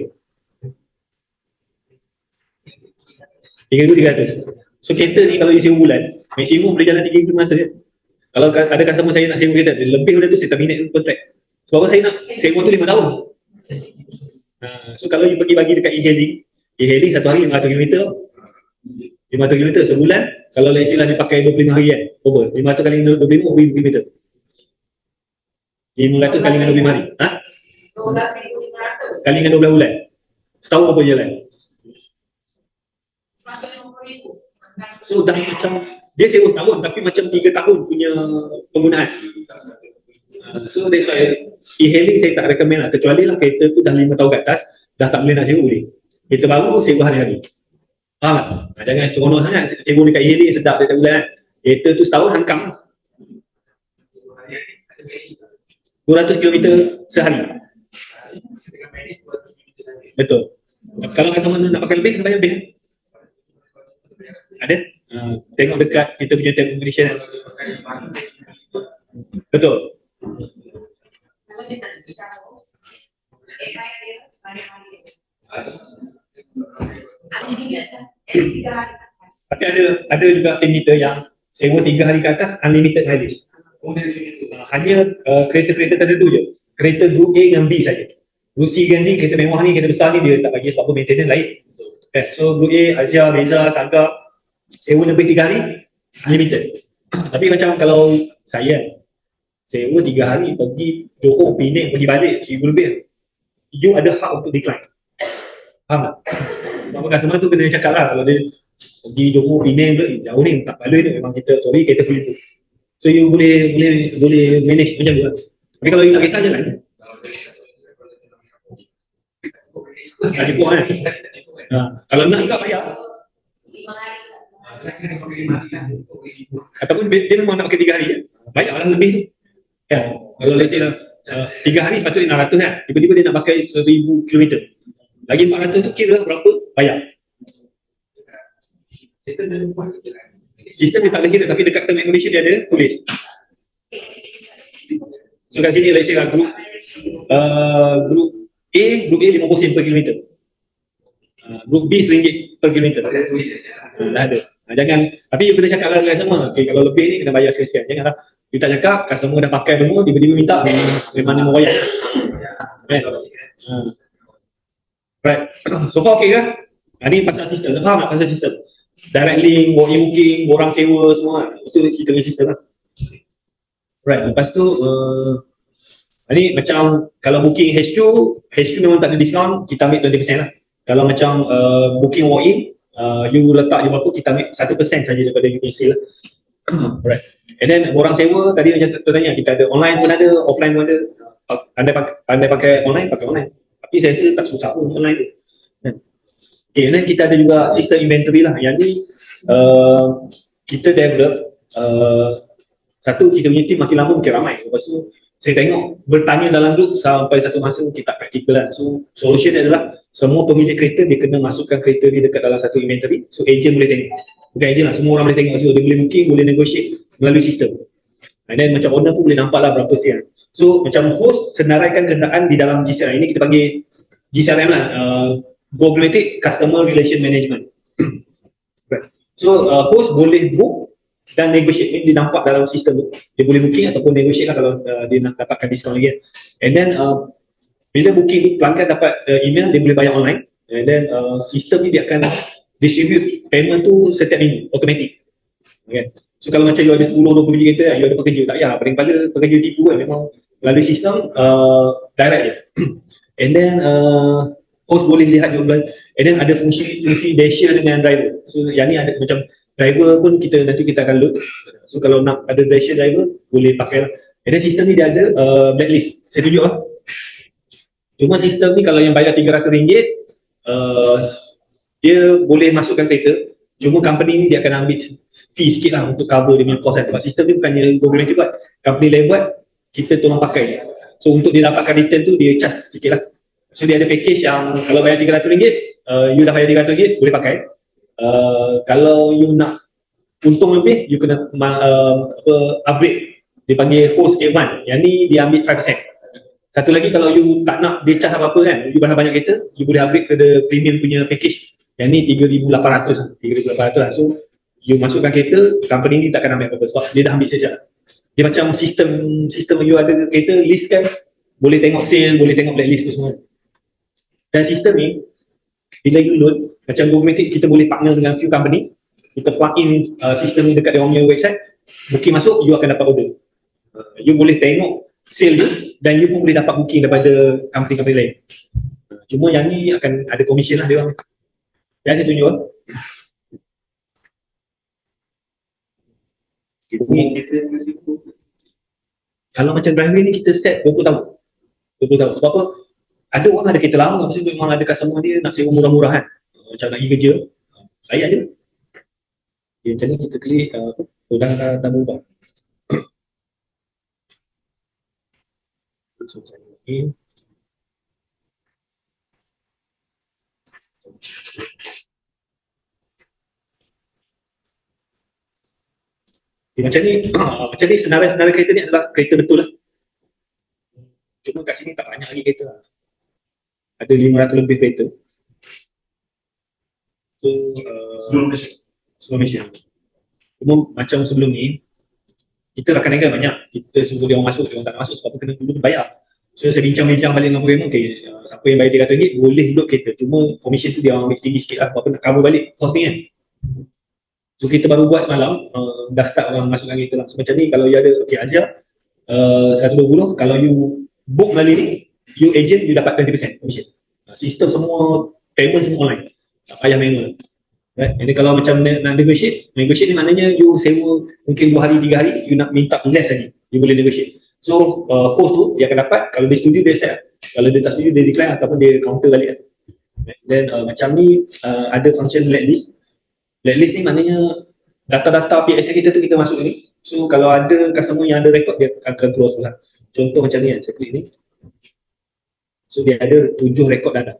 tiga ribu tiga ratus. So kereta ni kalau dia sewa bulan, maksimum boleh jalan tiga ribu lima ratus je. Kalau ada customer saya nak sewa kereta, lebih daripada tu saya terminate kontrak. Sebab apa saya nak sewa tu lima tahun. Ha, so kalau you pergi bagi dekat e-hailing, e-hailing satu hari lima ratus kilometer, lima ratus kilometer sebulan, kalau let's say lah dia pakai dua puluh lima hari kan, over, lima ratus kali dua puluh lima, dua ribu kilometer. lima ratus kali dengan dua puluh lima hari. Ha? dua belas ribu lima ratus. Kali dengan dua belas bulan. Setahun berapa jalan? So dah macam, dia sewa setahun tapi macam tiga tahun punya penggunaan. Uh, so that's why e-hailing saya tak recommend lah, kecuali lah kereta tu dah lima tahun ke atas, dah tak boleh nak sewa boleh. Kereta baru sewa hari-hari. Faham tak? Nah, jangan seronok sangat sewa dekat e-hailing sedap dia tak boleh kan. Kereta tu setahun hankam lah. dua ratus kilometer sehari. Betul. Kalau customer nak pakai lebih, kena bayar lebih. Ada? Uh, tengok dekat kita punya term and condition. Betul. Kalau dia tak tahu, eh, baik saya, mari-mari saya. Ada juga kan? Eh, tiga hari ke atas. Tapi ada ada juga tim kita yang sewa tiga hari ke atas unlimited mileage. Uh, hanya uh, kereta-kereta tertentu je. Kereta group A dengan B saja. Group C dengan D, kereta mewah ni, kereta besar ni dia tak bagi sebab apa maintenance lain. Okay. So group A, Azia, Beza, Saga sewa lebih tiga hari unlimited. Tapi macam kalau saya sewa tiga hari pergi Johor, Penang, pergi balik seribu lebih, you ada hak untuk decline. Faham tak? Sebab customer tu kena cakap lah, kalau dia pergi Johor, Penang pula, jauh ni tak baloi dia, memang kita sorry kereta full itu. So you boleh boleh boleh manage macam tu lah. Tapi kalau you nak kisah jalan tak cukup kan? Ha, kalau nak juga bayar. Lima hari. Ataupun dia, dia memang nak pakai tiga hari je, bayarlah lebih tu. Kan? Kalau let's say lah uh, tiga hari sepatutnya enam ratus kan, tiba-tiba dia nak pakai seribu kilometer, lagi empat ratus tu kira berapa bayar. Sistem dia tak ada kira, tapi dekat term and condition dia ada tulis. So kat sini let's say lah group uh, group A, group A lima puluh sen per kilometer, uh, group B seringgit per kilometer. Ada tulis uh, dah ada. Uh, jangan, tapi you kena cakap lah dengan semua. Okay, kalau lebih ni kena bayar sekali-sekali. Janganlah you tak cakap, customer dah pakai semua, tiba-tiba minta memang dia mau bayar. Okay. Uh. Right. So far okay ke? Uh, ni pasal sistem. Faham tak pasal sistem? Direct link, walk-in booking, borang sewa semua. Itu kita punya sistem lah. Right. Lepas tu uh, ni macam kalau booking H Q, H Q memang tak ada diskaun, kita ambil dua puluh peratus lah. Kalau macam uh, booking walk-in, uh, you letak je berapa, kita ambil satu peratus saja daripada you punya sale lah. Right. And then borang sewa, tadi macam tu tanya, kita ada online pun ada, offline pun ada. Pandai pakai, pandai pakai online, pakai online. Tapi saya rasa tak susah pun online tu. Okay, and then kita ada juga sistem inventory lah. Yang ni uh, kita develop, uh, satu kita punya team makin lama makin ramai. Lepas tu saya tengok bertanya dalam group sampai satu masa mungkin tak praktikal lah. So solution adalah semua pemilik kereta dia kena masukkan kereta dia dekat dalam satu inventory. So agent boleh tengok. Bukan agent lah, semua orang boleh tengok. So dia boleh booking, boleh negotiate melalui sistem. And then macam owner pun boleh nampak lah berapa siang. So macam host senaraikan kenderaan di dalam G C R M. Ini kita panggil G C R M lah, uh, Googlematic Customer Relation Management. So uh, host boleh book dan negotiate, ini dia nampak dalam sistem tu. Dia boleh booking ataupun negotiate lah kalau uh, dia nak dapatkan diskaun lagi. And then uh, bila booking pelanggan dapat uh, email, dia boleh bayar online. And then uh, sistem ni dia akan distribute payment tu setiap minggu, automatic. Okay. So kalau macam you ada sepuluh dua puluh biji kereta, you ada pekerja, tak payah, paling kepala pekerja tipu kan, memang melalui sistem uh, direct je. And then uh, host boleh lihat jual, and then ada fungsi fungsi dasher dengan driver. So yang ni ada macam driver pun kita nanti kita akan load. So kalau nak ada dasher driver boleh pakai lah. And then sistem ni dia ada uh, blacklist. Saya tunjuk lah. Cuma sistem ni kalau yang bayar tiga ratus ringgit uh, dia boleh masukkan kereta, cuma company ni dia akan ambil fee sikit lah untuk cover dia punya cost kan. Sebab sistem ni bukannya government buat, company lain buat, kita tolong pakai. So untuk dia dapatkan return tu, dia charge sikit lah. So dia ada package yang kalau bayar tiga ratus ringgit, uh, you dah bayar tiga ratus ringgit, boleh pakai. Uh, kalau you nak untung lebih, you kena uh, apa, upgrade. Dia panggil host A one, yang ni dia ambil lima peratus. Satu lagi, kalau you tak nak dia charge apa-apa kan, you dah banyak kereta, you boleh upgrade ke the premium punya package. Yang ni tiga ribu lapan ratus, tiga ribu lapan ratus lah. So you masukkan kereta, company ni takkan ambil apa-apa sebab dia dah ambil siap-siap. Dia macam sistem sistem you ada kereta, list kan, boleh tengok sale, boleh tengok blacklist tu semua. Dan sistem ni, bila you load, macam Gogomatic, kita boleh partner dengan few company, kita plug in uh, sistem ni dekat dia punya website, booking masuk, you akan dapat order. Uh, you boleh tengok sale tu, dan you pun boleh dapat booking daripada company-company lain. Uh, cuma yang ni akan ada commission lah dia orang. Yang saya tunjuk lah. Ni, kalau macam driveway ni kita set dua puluh tahun. dua puluh tahun. Sebab apa? Ada orang ada kereta lama, maksudnya memang ada customer dia nak sewa murah-murah kan. Uh, macam nak pergi kerja, uh, layak je. Okay, macam ni kita klik, uh, oh, dah, dah, dah berubah. So, saya in. Okay, macam ni, uh, macam ni senarai-senarai kereta ni adalah kereta betul lah. Cuma kat sini tak banyak lagi kereta lah. Ada lima ratus lebih kereta. So, uh, Sebelum Malaysia. sebelum Malaysia. Cuma macam sebelum ni, kita rakan negara banyak. Kita suruh dia orang masuk, dia orang tak masuk sebab kena dulu bayar. So saya bincang-bincang balik dengan program, okay, uh, siapa yang bayar tiga ratus ringgit boleh load kereta. Cuma commission tu dia orang ambil tinggi sikit lah, apa nak cover balik cost ni kan. So kita baru buat semalam, uh, dah start orang masukkan kereta lah. So macam ni kalau you ada, okay Azia, uh, seratus dua puluh, kalau you book melalui ni, you agent, you dapat twenty percent commission. Uh, sistem semua, payment semua online. Tak payah manual. Right? Jadi kalau macam nak negotiate, negotiate ni maknanya you sewa mungkin dua hari, tiga hari, you nak minta less lagi, you boleh negotiate. So uh, host tu dia akan dapat, kalau dia setuju dia accept, kalau dia tak setuju dia decline ataupun dia counter balik. Then uh, macam ni uh, ada function blacklist. Blacklist ni maknanya data-data P S A kita tu kita masuk ni. So kalau ada customer yang ada record dia akan close lah. Contoh macam ni kan, saya klik ni. So dia ada tujuh rekod data.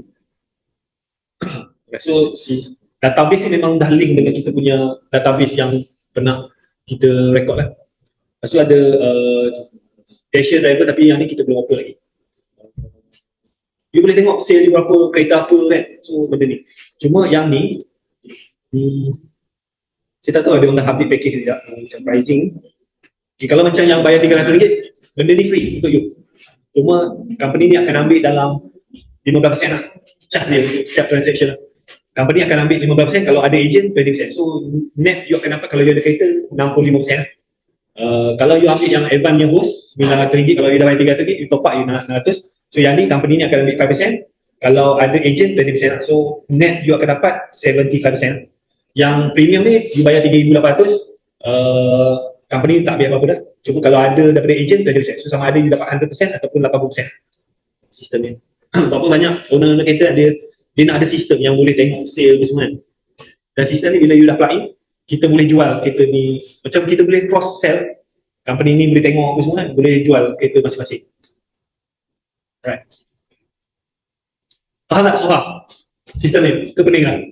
So si database ni memang dah link dengan kita punya database yang pernah kita rekod lah. Lepas tu ada uh, station driver tapi yang ni kita belum open lagi. You boleh tengok sale dia berapa, kereta apa kan. So benda ni. Cuma yang ni, hmm, saya tak tahu ada orang dah update package ke tidak, macam pricing. Okay, kalau macam yang bayar tiga ratus ringgit, benda ni free untuk you. Cuma company ni akan ambil dalam lima belas peratus lah. Charge dia untuk setiap transaction lah. Company akan ambil lima belas peratus kalau ada agent, dua puluh peratus. So net you akan dapat kalau you ada kereta enam puluh lima peratus lah. Uh, kalau you ambil yang advance punya host sembilan ratus ringgit, kalau you dah bayar tiga ratus ringgit, you top up you enam ratus. So yang ni company ni akan ambil lima peratus. Kalau ada agent dua puluh peratus lah. So net you akan dapat tujuh puluh lima peratus. Yang premium ni you bayar tiga ribu lapan ratus, uh, company tak ambil apa-apa dah. Cuma kalau ada daripada agent dua puluh peratus. So sama ada you dapat seratus peratus ataupun lapan puluh peratus sistem ni. Berapa banyak owner kereta dia dia nak ada sistem yang boleh tengok sale tu semua kan. Dan sistem ni bila you dah plug in, kita boleh jual kereta ni, macam kita boleh cross sell, company ni boleh tengok apa semua kan, boleh jual kereta masing-masing. Right. Faham tak soal sistem ni? Ke pening lah?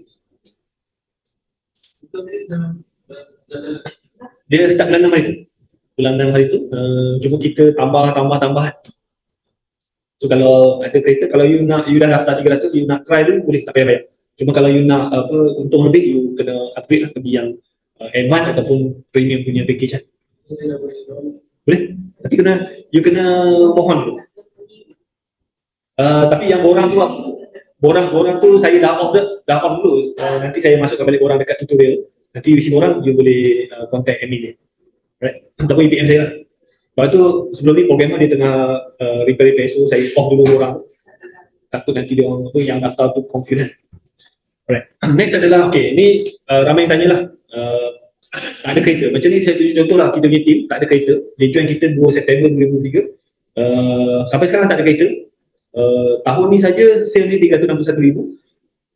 Dia start bulan enam hari tu. Bulan enam hari tu, uh, cuma kita tambah, tambah, tambah kan. So kalau ada kereta, kalau you nak, you dah daftar tiga ratus, you nak try dulu, boleh, tak payah bayar. Cuma kalau you nak apa, untung lebih, you kena upgrade lah, pergi yang uh, advance ataupun premium punya package kan. Boleh? Tapi kena, you kena mohon dulu. Uh, tapi yang borang tu, borang-borang tu saya dah off dah, dah off dulu. Uh, nanti saya masukkan balik borang dekat tutorial. Nanti you isi borang, you boleh uh, contact admin dia. Right? Ataupun E P M saya lah. Lepas tu sebelum ni programmer dia tengah uh, repair-repair, so saya off dulu orang. Takut nanti dia orang tu yang daftar tu confused kan. Alright. Next adalah, okay, ni uh, ramai yang tanyalah, uh, tak ada kereta. Macam ni saya tunjuk contoh lah, kita punya team tak ada kereta. Dia join kita dua September dua ribu dua puluh tiga. Uh, sampai sekarang tak ada kereta. Uh, tahun ni saja sale dia tiga ratus enam puluh satu ribu.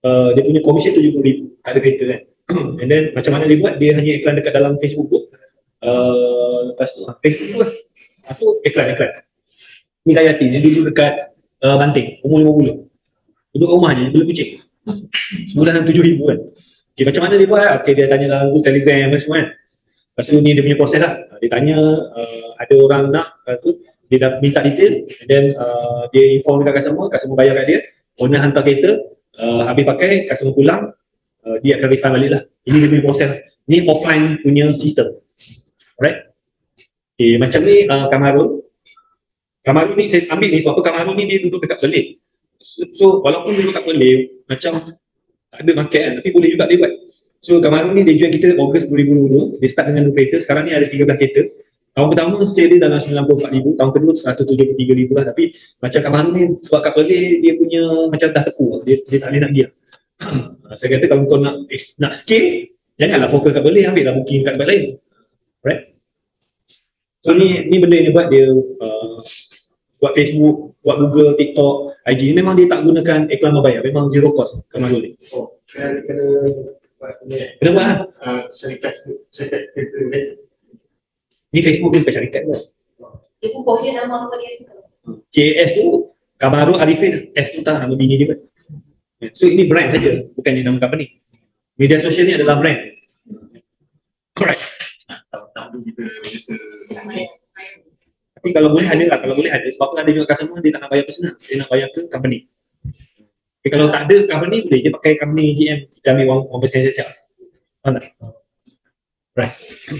uh, dia punya komisen tujuh puluh ribu, tak ada kereta kan. And then macam mana dia buat, dia hanya iklan dekat dalam Facebook tu. Uh, lepas tu Facebook tu lah, masuk iklan-iklan. Ni Kayati, dia duduk dekat uh, Banting, umur lima puluh. Duduk rumah je, beli kucing. Sebulan tujuh ribu kan. Okay, macam mana dia buat? Okay, dia tanya dalam group Telegram dan semua kan. Lepas tu ni dia punya proses lah. Dia tanya uh, ada orang nak uh, tu, dia dah minta detail, and then uh, dia inform dekat customer, customer bayar kat dia, owner hantar kereta, uh, habis pakai, customer pulang, uh, dia akan refund balik lah. Ini dia punya proses lah. Ni offline punya sistem. Alright. Okay, macam ni uh, Kamarul. Kamarul ni saya ambil ni sebab apa, Kamarul ni dia duduk dekat Perlis. So, so walaupun duduk kat Perlis, macam tak ada market kan, tapi boleh juga dia buat. So Kamarul ni dia jual kita Ogos dua ribu dua puluh dua, dia start dengan dua kereta, sekarang ni ada tiga belas kereta. Tahun pertama sale dia dalam sembilan puluh empat ribu, tahun kedua seratus tujuh puluh tiga ribu lah. Tapi macam Kamarul ni sebab kat Perlis dia punya macam dah tepu, dia, dia tak boleh nak pergi lah. Saya kata kalau kau nak nak scale, janganlah fokus kat Perlis, ambil lah booking kat tempat lain. Right? So ni ni benda yang dia buat, dia uh, buat Facebook, buat Google, TikTok, I G. Memang dia tak gunakan iklan berbayar, memang zero cost Kamarul ni. Oh, kena kena buat ni. Kena buat lah. Ah, syarikat syarikat kereta ni. Ni Facebook ni bukan syarikat ke? Dia pun boleh nama apa dia suka. K S tu Kamarul Arifin, S tu tak nama bini dia kan. So ini brand saja, bukannya nama company. Media sosial ni adalah brand. Correct. Tak perlu kita register. Tapi kalau boleh ada lah, kalau boleh ada. Sebab ada juga customer dia tak nak bayar personal, dia nak bayar ke company. Tapi kalau tak ada company boleh, dia pakai company G M, kita ambil one, one percent siap. Faham tak? Right.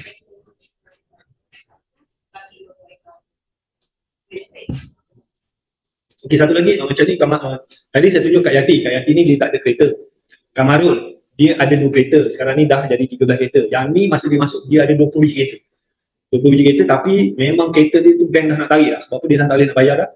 Okey, satu lagi macam ni, Kamar, uh, tadi saya tunjuk Kak Yati. Kak Yati ni dia tak ada kereta. Kamarul dia ada dua kereta, sekarang ni dah jadi tiga belas kereta. Yang ni masa dia masuk dia ada dua puluh biji kereta. dua puluh biji kereta, tapi memang kereta dia tu bank dah nak tarik lah. Sebab apa, dia dah tak boleh nak bayar dah.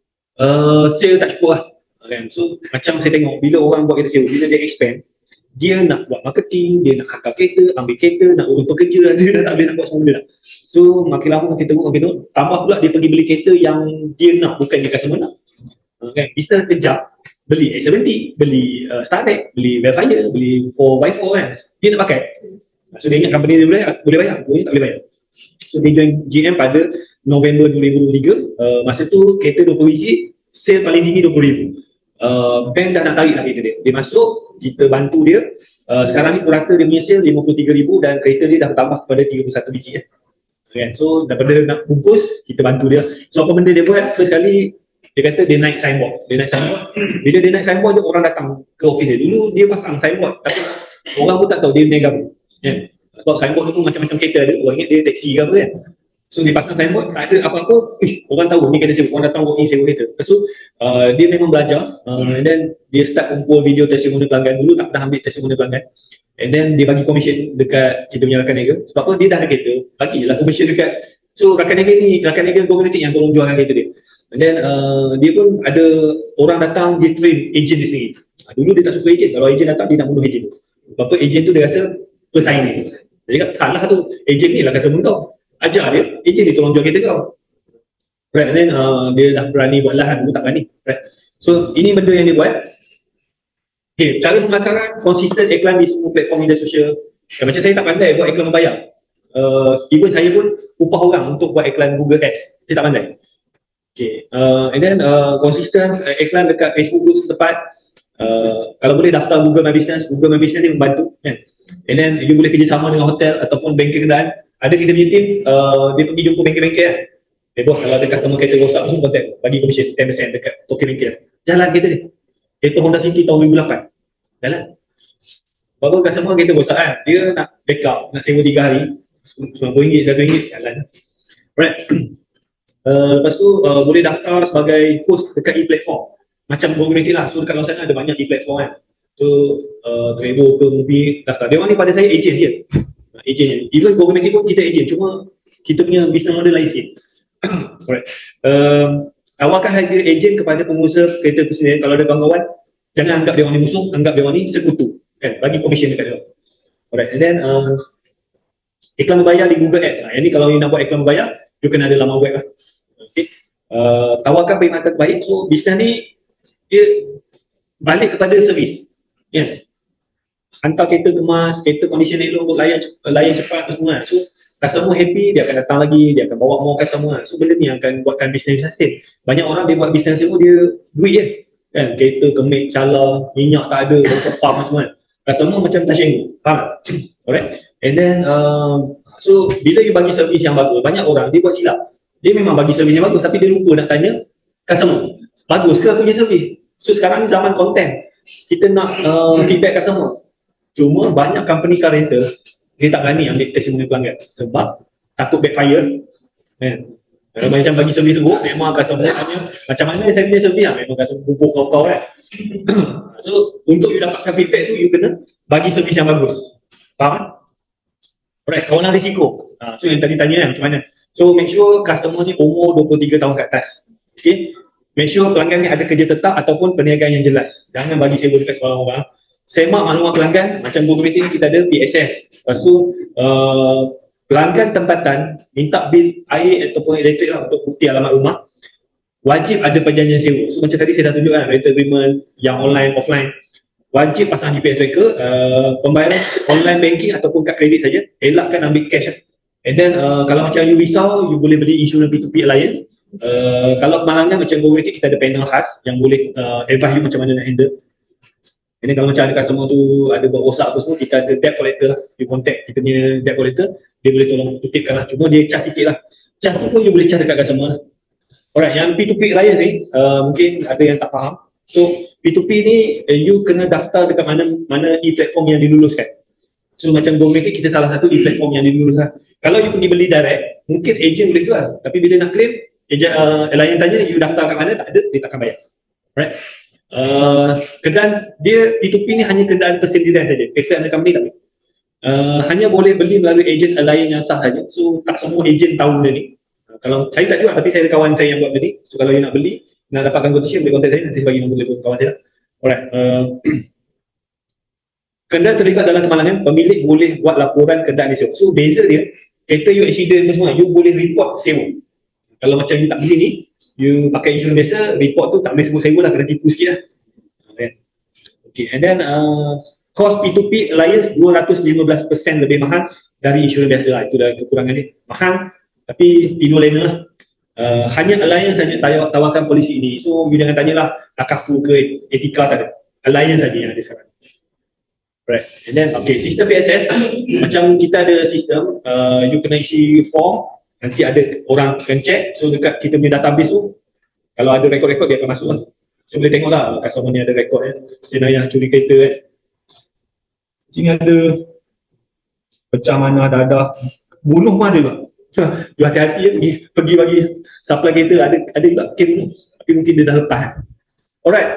Uh, sale tak cukup lah. Okay. So macam saya tengok bila orang buat kereta sewa, bila dia expand, dia nak buat marketing, dia nak hantar kereta, ambil kereta, nak urus pekerja, dia dah tak boleh nak buat semua benda dah. So makin lama makin teruk, makin teruk. Tambah pula dia pergi beli kereta yang dia nak, bukan dia customer nak. Okay. Bisnes kejap, beli X tujuh puluh, beli uh, Starrett, beli Velfire, beli four by four kan. Dia nak pakai. So dia ingat company dia boleh, boleh bayar, boleh tak boleh bayar. So dia join G M pada November dua ribu dua puluh tiga. Uh, masa tu kereta dua puluh biji, sale paling tinggi dua puluh ribu. Uh, bank dah nak tarik lah kereta dia. Dia masuk, kita bantu dia. Uh, sekarang ni purata dia punya sale lima puluh tiga ribu dan kereta dia dah bertambah kepada tiga puluh satu biji ya. Okay. So daripada nak bungkus, kita bantu dia. So apa benda dia buat, first kali dia kata dia naik signboard. Dia naik signboard. Bila dia naik signboard je orang datang ke office dia. Dulu dia pasang signboard tapi orang pun tak tahu dia naik apa. Yeah. Sebab signboard tu macam-macam kereta ada. Orang ingat dia taksi ke apa kan. So dia pasang signboard, tak ada apa-apa. Eh, orang tahu ni kereta sewa. Orang datang walk in sewa kereta. Lepas tu uh, dia memang belajar. Uh, and then dia start kumpul video testimoni pelanggan. Dulu tak pernah ambil testimoni pelanggan. And then dia bagi commission dekat kita punya rakan niaga. Sebab apa, dia dah ada kereta. Bagi je lah commission dekat. So rakan niaga ni, rakan niaga community yang tolong jualkan kereta dia. And then uh, dia pun ada orang datang, dia train agent dia sendiri. Uh, dulu dia tak suka agent. Kalau agent datang, dia nak bunuh agent tu. Sebab apa, agent tu dia rasa pesaing dia. Dia cakap, salah tu. Agent ni lah customer kau. Ajar dia, agent dia tolong jual kereta kau. Right, and then uh, dia dah berani buat lahan, dia tak berani. Right. So ini benda yang dia buat. Okay, cara pemasaran konsisten iklan di semua platform media sosial. Ya, macam saya tak pandai buat iklan membayar. Uh, even saya pun upah orang untuk buat iklan Google Ads. Saya tak pandai. Okay, uh, and then uh, konsisten uh, iklan dekat Facebook group setempat. Uh, kalau boleh daftar Google My Business, Google My Business ni membantu kan. And then you boleh kerjasama dengan hotel ataupun bengkel kenderaan. Ada kita punya team, uh, dia pergi jumpa bengkel-bengkel kan. Eh bos, kalau ada customer kereta rosak, langsung contact, bagi commission ten percent dekat token bengkel. Jalan kereta ni. Kereta Honda City tahun dua ribu lapan. Jalan. Baru customer kereta rosak kan, dia nak backup, nak sewa tiga hari, sembilan puluh ringgit, seratus ringgit, jalan. Alright. Uh, lepas tu, uh, boleh daftar sebagai host dekat e-platform. Macam community lah, so dekat luar sana ada banyak e-platform kan. So, uh, Trello ke Movie, daftar. Dia orang ni pada saya agent dia. Agent. Even community pun kita agent, cuma kita punya business model lain sikit. Alright. Um, tawarkan harga agent kepada pengusaha kereta itu sendiri. Kalau ada kawan-kawan, jangan anggap dia orang ni musuh, anggap dia orang ni sekutu. Kan? Bagi commission dekat dia. Alright. And then, um, iklan berbayar di Google Ads. Nah, ini kalau you nak buat iklan berbayar, you kena ada laman web lah. Okay. Uh, tawarkan perkhidmatan terbaik. So, bisnes ni, dia balik kepada servis. Ya. Hantar kereta kemas, kereta condition elok, layan layan cepat tu semua. So customer happy, dia akan datang lagi, dia akan bawa more customer. So benda ni akan buatkan bisnes sustain. Banyak orang dia buat bisnes tu dia duit je. Kan kereta kemik cala, minyak tak ada, terpam macam mana. Customer macam tak syenggu. Faham? Alright. And then um, so bila you bagi servis yang bagus, banyak orang dia buat silap. Dia memang bagi servis yang bagus tapi dia lupa nak tanya customer, bagus ke aku punya servis? So sekarang ni zaman konten, kita nak uh, feedback customer. Cuma banyak company car rental dia tak berani ambil testimoni pelanggan sebab takut backfire. Kan? Kalau macam bagi servis tu, memang customer tanya macam mana saya punya servis, memang customer bubuh kau-kau kan. So untuk you dapatkan feedback tu, you kena bagi servis yang bagus. Faham? Alright, kawalan risiko. Ha, so yang tadi tanya kan macam mana. So make sure customer ni umur dua puluh tiga tahun ke atas. Okay. Make sure pelanggan ni ada kerja tetap ataupun perniagaan yang jelas. Jangan bagi sewa dekat sembarang orang. Semak maklumat pelanggan, macam Google Meeting kita ada P S S. Lepas tu uh, pelanggan tempatan minta bil air ataupun elektrik lah untuk bukti alamat rumah. Wajib ada perjanjian sewa. So macam tadi saya dah tunjukkan rental agreement yang online, offline. Wajib pasang G P S tracker, uh, pembayaran online banking ataupun kad kredit saja. Elakkan ambil cash. And then uh, kalau macam you risau, you boleh beli insurans P two P alliance. Uh, kalau kemalangan macam Google Meeting kita ada panel khas yang boleh uh, advise you macam mana nak handle. And then kalau macam ada customer tu ada buat rosak apa semua, kita ada debt collector, you contact kita punya debt collector, dia boleh tolong tutupkan lah. Cuma dia charge sikit lah. Charge tu pun you boleh charge dekat customer lah. Alright, yang P two P alliance ni uh, mungkin ada yang tak faham. So P two P ni uh, you kena daftar dekat mana mana e-platform yang diluluskan. So macam Google Meeting kita salah satu e-platform yang diluluskan. Kalau you pergi beli direct, mungkin agent boleh jual, tapi bila nak claim, agent uh, alliance tanya you daftar kat mana, tak ada, dia takkan bayar. Alright. Uh, kenderaan dia P two P ni hanya kenderaan persendirian saja. Kereta anda company tak boleh. Uh, hanya boleh beli melalui agent alliance yang sah saja. So tak semua agent tahu benda ni. Uh, kalau saya tak jual tapi saya ada kawan saya yang buat benda ni. So kalau you nak beli, nak dapatkan quotation boleh contact saya, nanti saya bagi nombor telefon kawan saya. Alright. Uh, kenderaan terlibat dalam kemalangan, pemilik boleh buat laporan kenderaan disewa. So beza dia, kereta you accident semua, you boleh report sewa. Kalau macam you tak beli ni, you pakai insurans biasa, report tu tak boleh sebut sewa lah, kena tipu sikit lah. Okay, and then uh, cost P two P alliance dua ratus lima belas peratus lebih mahal dari insurans biasa lah. Itu dah kekurangan dia. Mahal, tapi tidur lena lah. Uh, hanya alliance saja tawar, tawarkan polisi ini. So you jangan tanyalah Takafu ke Etika, tak ada. Alliance saja yang ada sekarang. Right. And then okay, sistem P S S macam kita ada sistem, uh, you kena isi form, nanti ada orang akan check. So dekat kita punya database tu, kalau ada rekod-rekod dia akan masuk lah. So boleh tengok lah customer ni ada rekod kan. Jenayah curi kereta kan. Sini ada pecah mana dadah, bunuh pun ada juga. You hati-hati pergi, pergi bagi supply kereta, ada ada juga claim bunuh. Tapi mungkin dia dah lepas kan. Alright.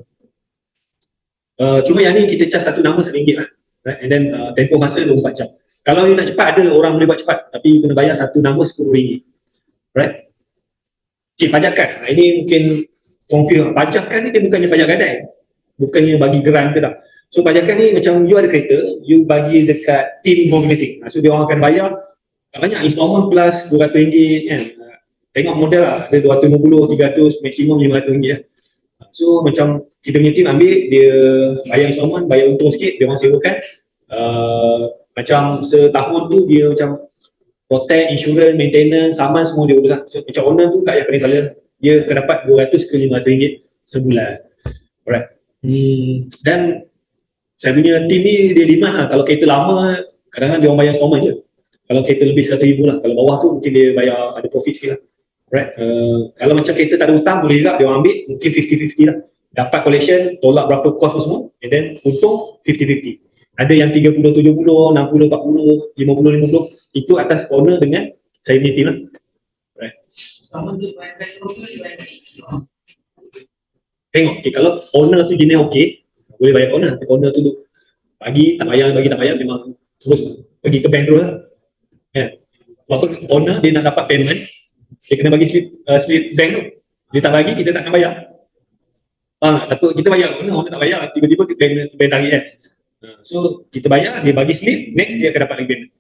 Uh, cuma yang ni kita charge satu nama seringgit lah. Right? And then uh, tempoh masa dua puluh empat jam. Kalau you nak cepat, ada orang boleh buat cepat, tapi you kena bayar satu nama sepuluh ringgit. Right? Okay, pajakan. Nah, ini mungkin confirm. Pajakan ni dia bukannya pajak gadai. Bukannya bagi geran ke tak. So pajakan ni macam you ada kereta, you bagi dekat team Google Meeting. So dia orang akan bayar banyak installment plus dua ratus ringgit kan. Tengok model lah, ada dua ratus lima puluh, tiga ratus, maksimum lima ratus ringgit lah. So macam kita punya team ambil, dia bayar installment, bayar untung sikit, dia orang sewakan. Uh, macam setahun tu dia macam protect, insurance, maintenance, saman semua dia urus. So, macam owner tu tak payah paling kala, dia akan dapat dua ratus ke lima ratus ringgit sebulan. Alright. Hmm. Dan saya punya team ni dia demand lah, kalau kereta lama kadang-kadang dia orang bayar installment je. Kalau kereta lebih seratus ribu lah, kalau bawah tu mungkin dia bayar ada profit sikit lah. Right. Uh, kalau macam kereta tak ada hutang boleh juga dia orang ambil, mungkin fifty fifty lah. Dapat collection, tolak berapa cost semua, and then untung fifty fifty. Ada yang tiga puluh tujuh puluh, enam puluh empat puluh, lima puluh lima puluh. Itu atas owner dengan saya punya team lah. Right. Sama tu bayar broker ni bayar. Tengok, okay, kalau owner tu jenis okey, boleh bayar owner. Owner tu bagi tak bayar, bagi tak bayar, memang terus pergi ke bank terus lah. Yeah. Apa owner dia nak dapat payment, dia kena bagi slip, uh, slip bank tu. Dia tak bagi, kita takkan bayar. Ah, takut kita bayar, owner, owner tak bayar, tiba-tiba bank, bank tarik kan. Uh, so kita bayar, dia bagi slip, next dia akan dapat lagi payment.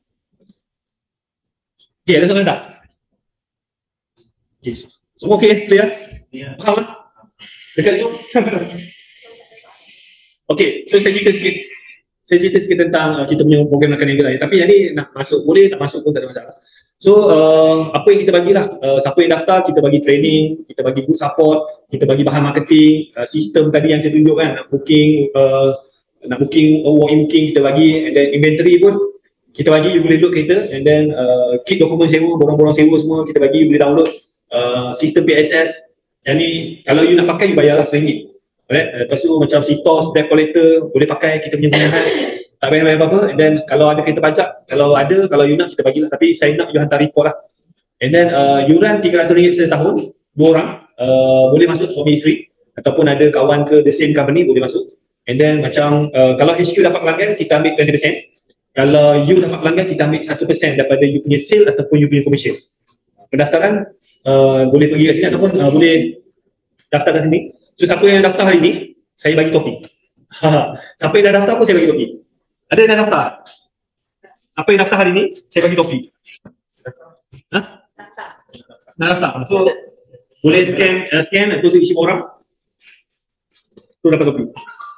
Okay, ada soalan tak? Okay. Semua okay, clear? Ya. Faham lah? Dekat Zoom? Okey, so saya cerita sikit. Saya cerita sikit tentang uh, kita punya program rakan negara. Tapi yang ni nak masuk boleh, tak masuk pun tak ada masalah. So, uh, apa yang kita bagilah, uh, siapa yang daftar, kita bagi training, kita bagi good support, kita bagi bahan marketing, uh, sistem tadi yang saya tunjukkan, nak booking, uh, nak booking, uh, walk-in booking kita bagi, and then inventory pun kita bagi, you boleh load kereta, and then uh, kit dokumen sewa, borang-borang sewa semua kita bagi, you boleh download, uh, sistem P S S. Yang ni, kalau you nak pakai, you bayarlah seringgit. Alright, lepas tu macam C T O S, debt collector, boleh pakai kita punya gunakan, tak payah bayar apa-apa. And then kalau ada kereta pajak, kalau ada, kalau you nak kita bagilah, tapi saya nak you hantar report lah. And then uh, yuran tiga ratus ringgit setahun, dua orang, uh, boleh masuk suami isteri, ataupun ada kawan ke the same company boleh masuk. And then macam uh, kalau H Q dapat pelanggan, kita ambil dua puluh peratus. Kalau you dapat pelanggan, kita ambil satu peratus daripada you punya sale ataupun you punya commission. Pendaftaran uh, boleh pergi kat sini ataupun uh, boleh daftar kat sini. So siapa yang daftar hari ni, saya bagi topi. Siapa yang dah daftar pun saya bagi topi. Ada yang dah daftar? Apa yang daftar hari ni, saya bagi topi. Ha? Dah daftar. So boleh scan, uh, scan atau isi orang. Tu dapat topi.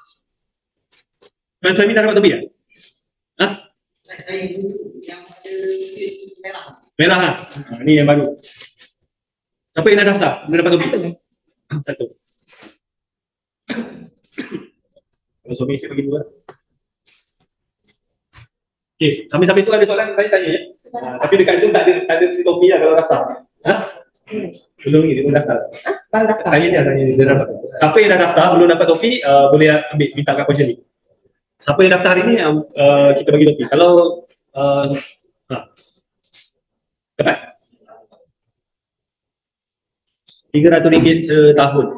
Kan suami dah dapat topi ya? Ha? Saya dulu yang ada merah. Merah ha? Ha, ni yang baru. Siapa yang dah daftar? Dah dapat topi? Satu. Kalau suami saya bagi dua. Okey, sambil-sambil tu ada soalan saya tanya ya. Ha, tapi dekat Zoom tak ada tak ada free topi lah kalau daftar. Ha? Belum ni, dia belum daftar. Baru daftar. Tanya dia, tanya dia, dia dapat. Siapa yang dah daftar belum dapat topi, uh, boleh ambil minta kat question ni. Siapa yang daftar hari ni, uh, kita bagi topi. Kalau uh, ha. Dapat? tiga ratus ringgit setahun.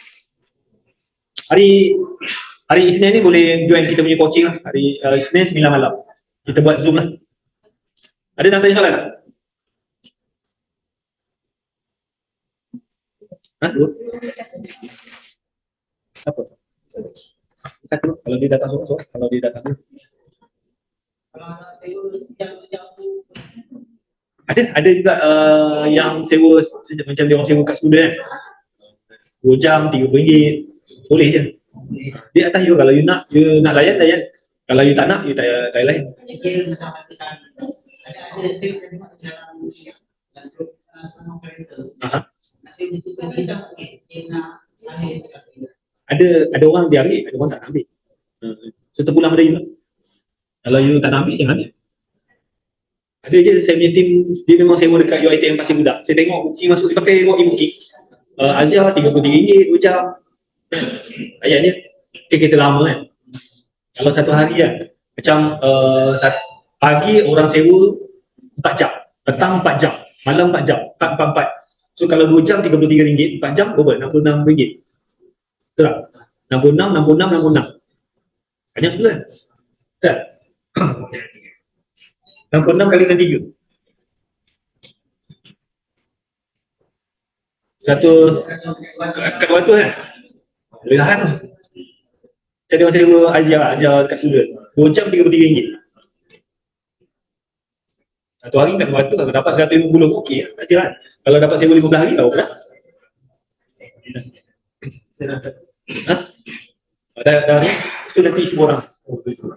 Hari hari Isnin ni boleh join kita punya coaching lah. Hari uh, Isnin sembilan malam. Kita buat Zoom lah. Ada nak tanya soalan? Ha? Apa? Satu. Kalau dia datang sorang-sorang, kalau dia datang dulu. Kalau anak sewa sejam-jam tu Ada ada juga uh, yang sewa sejak macam dia orang sewa kat student kan. dua jam tiga puluh ringgit. Boleh je. Dia atas you, kalau you nak, you nak layan, layan. Kalau you tak nak, you tak tak payah layan. kira macam kesan ada ada saya tengok dalam dalam grup uh, semua operator. Aha. Nak sewa tu kan kita okey dia nak alih macam tu. Ada ada orang dia ambil, ada orang tak nak ambil. Hmm. So terpulang pada you lah. Kalau you tak nak ambil, jangan ambil. Ada je saya punya team, dia memang sewa dekat U I T M Pasir Budak. Saya tengok booking masuk, dia pakai walk-in booking. Uh, Azhar tiga puluh tiga ringgit, dua jam. Ayatnya, okay, kereta lama kan. Kalau satu hari kan, macam uh, sat, pagi orang sewa empat jam, petang empat jam, malam empat jam, empat empat empat. So kalau dua jam tiga puluh tiga ringgit, empat jam berapa? enam puluh enam ringgit. Betul tak? enam puluh enam, enam puluh enam, enam puluh enam. Banyak tu kan? Tak? enam puluh enam kali dengan tiga. Satu kat luar tu kan? Boleh tahan tu. Macam dia orang sewa Azhar, Azhar dekat sudut. dua jam tiga puluh tiga ringgit. Satu hari kat luar tu kalau dapat seratus lima puluh okey lah. Tak sihat. Kalau dapat sewa lima belas hari tahu pula. Saya dapat. Ha? Dah dah tu nanti semua orang. Oh, betul.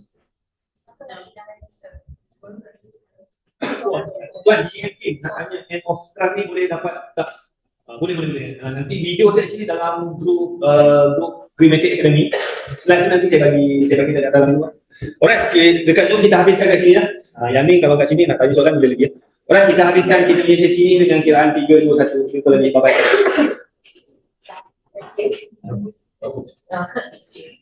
Tuan, C M K nak tanya end of sekarang ni boleh dapat tak? Uh, boleh, boleh, boleh. Uh, nanti video tu actually dalam group uh, group Greenmatic Academy. Slide tu nanti saya bagi saya bagi dekat dalam tu. Alright, okay. Dekat Zoom kita habiskan kat sini lah. Uh, yang ni kalau kat sini nak tanya soalan boleh lagi ya. Alright, kita habiskan kita punya sesi ni dengan kiraan tiga, dua, satu. Jumpa lagi. Bye-bye. Terima kasih.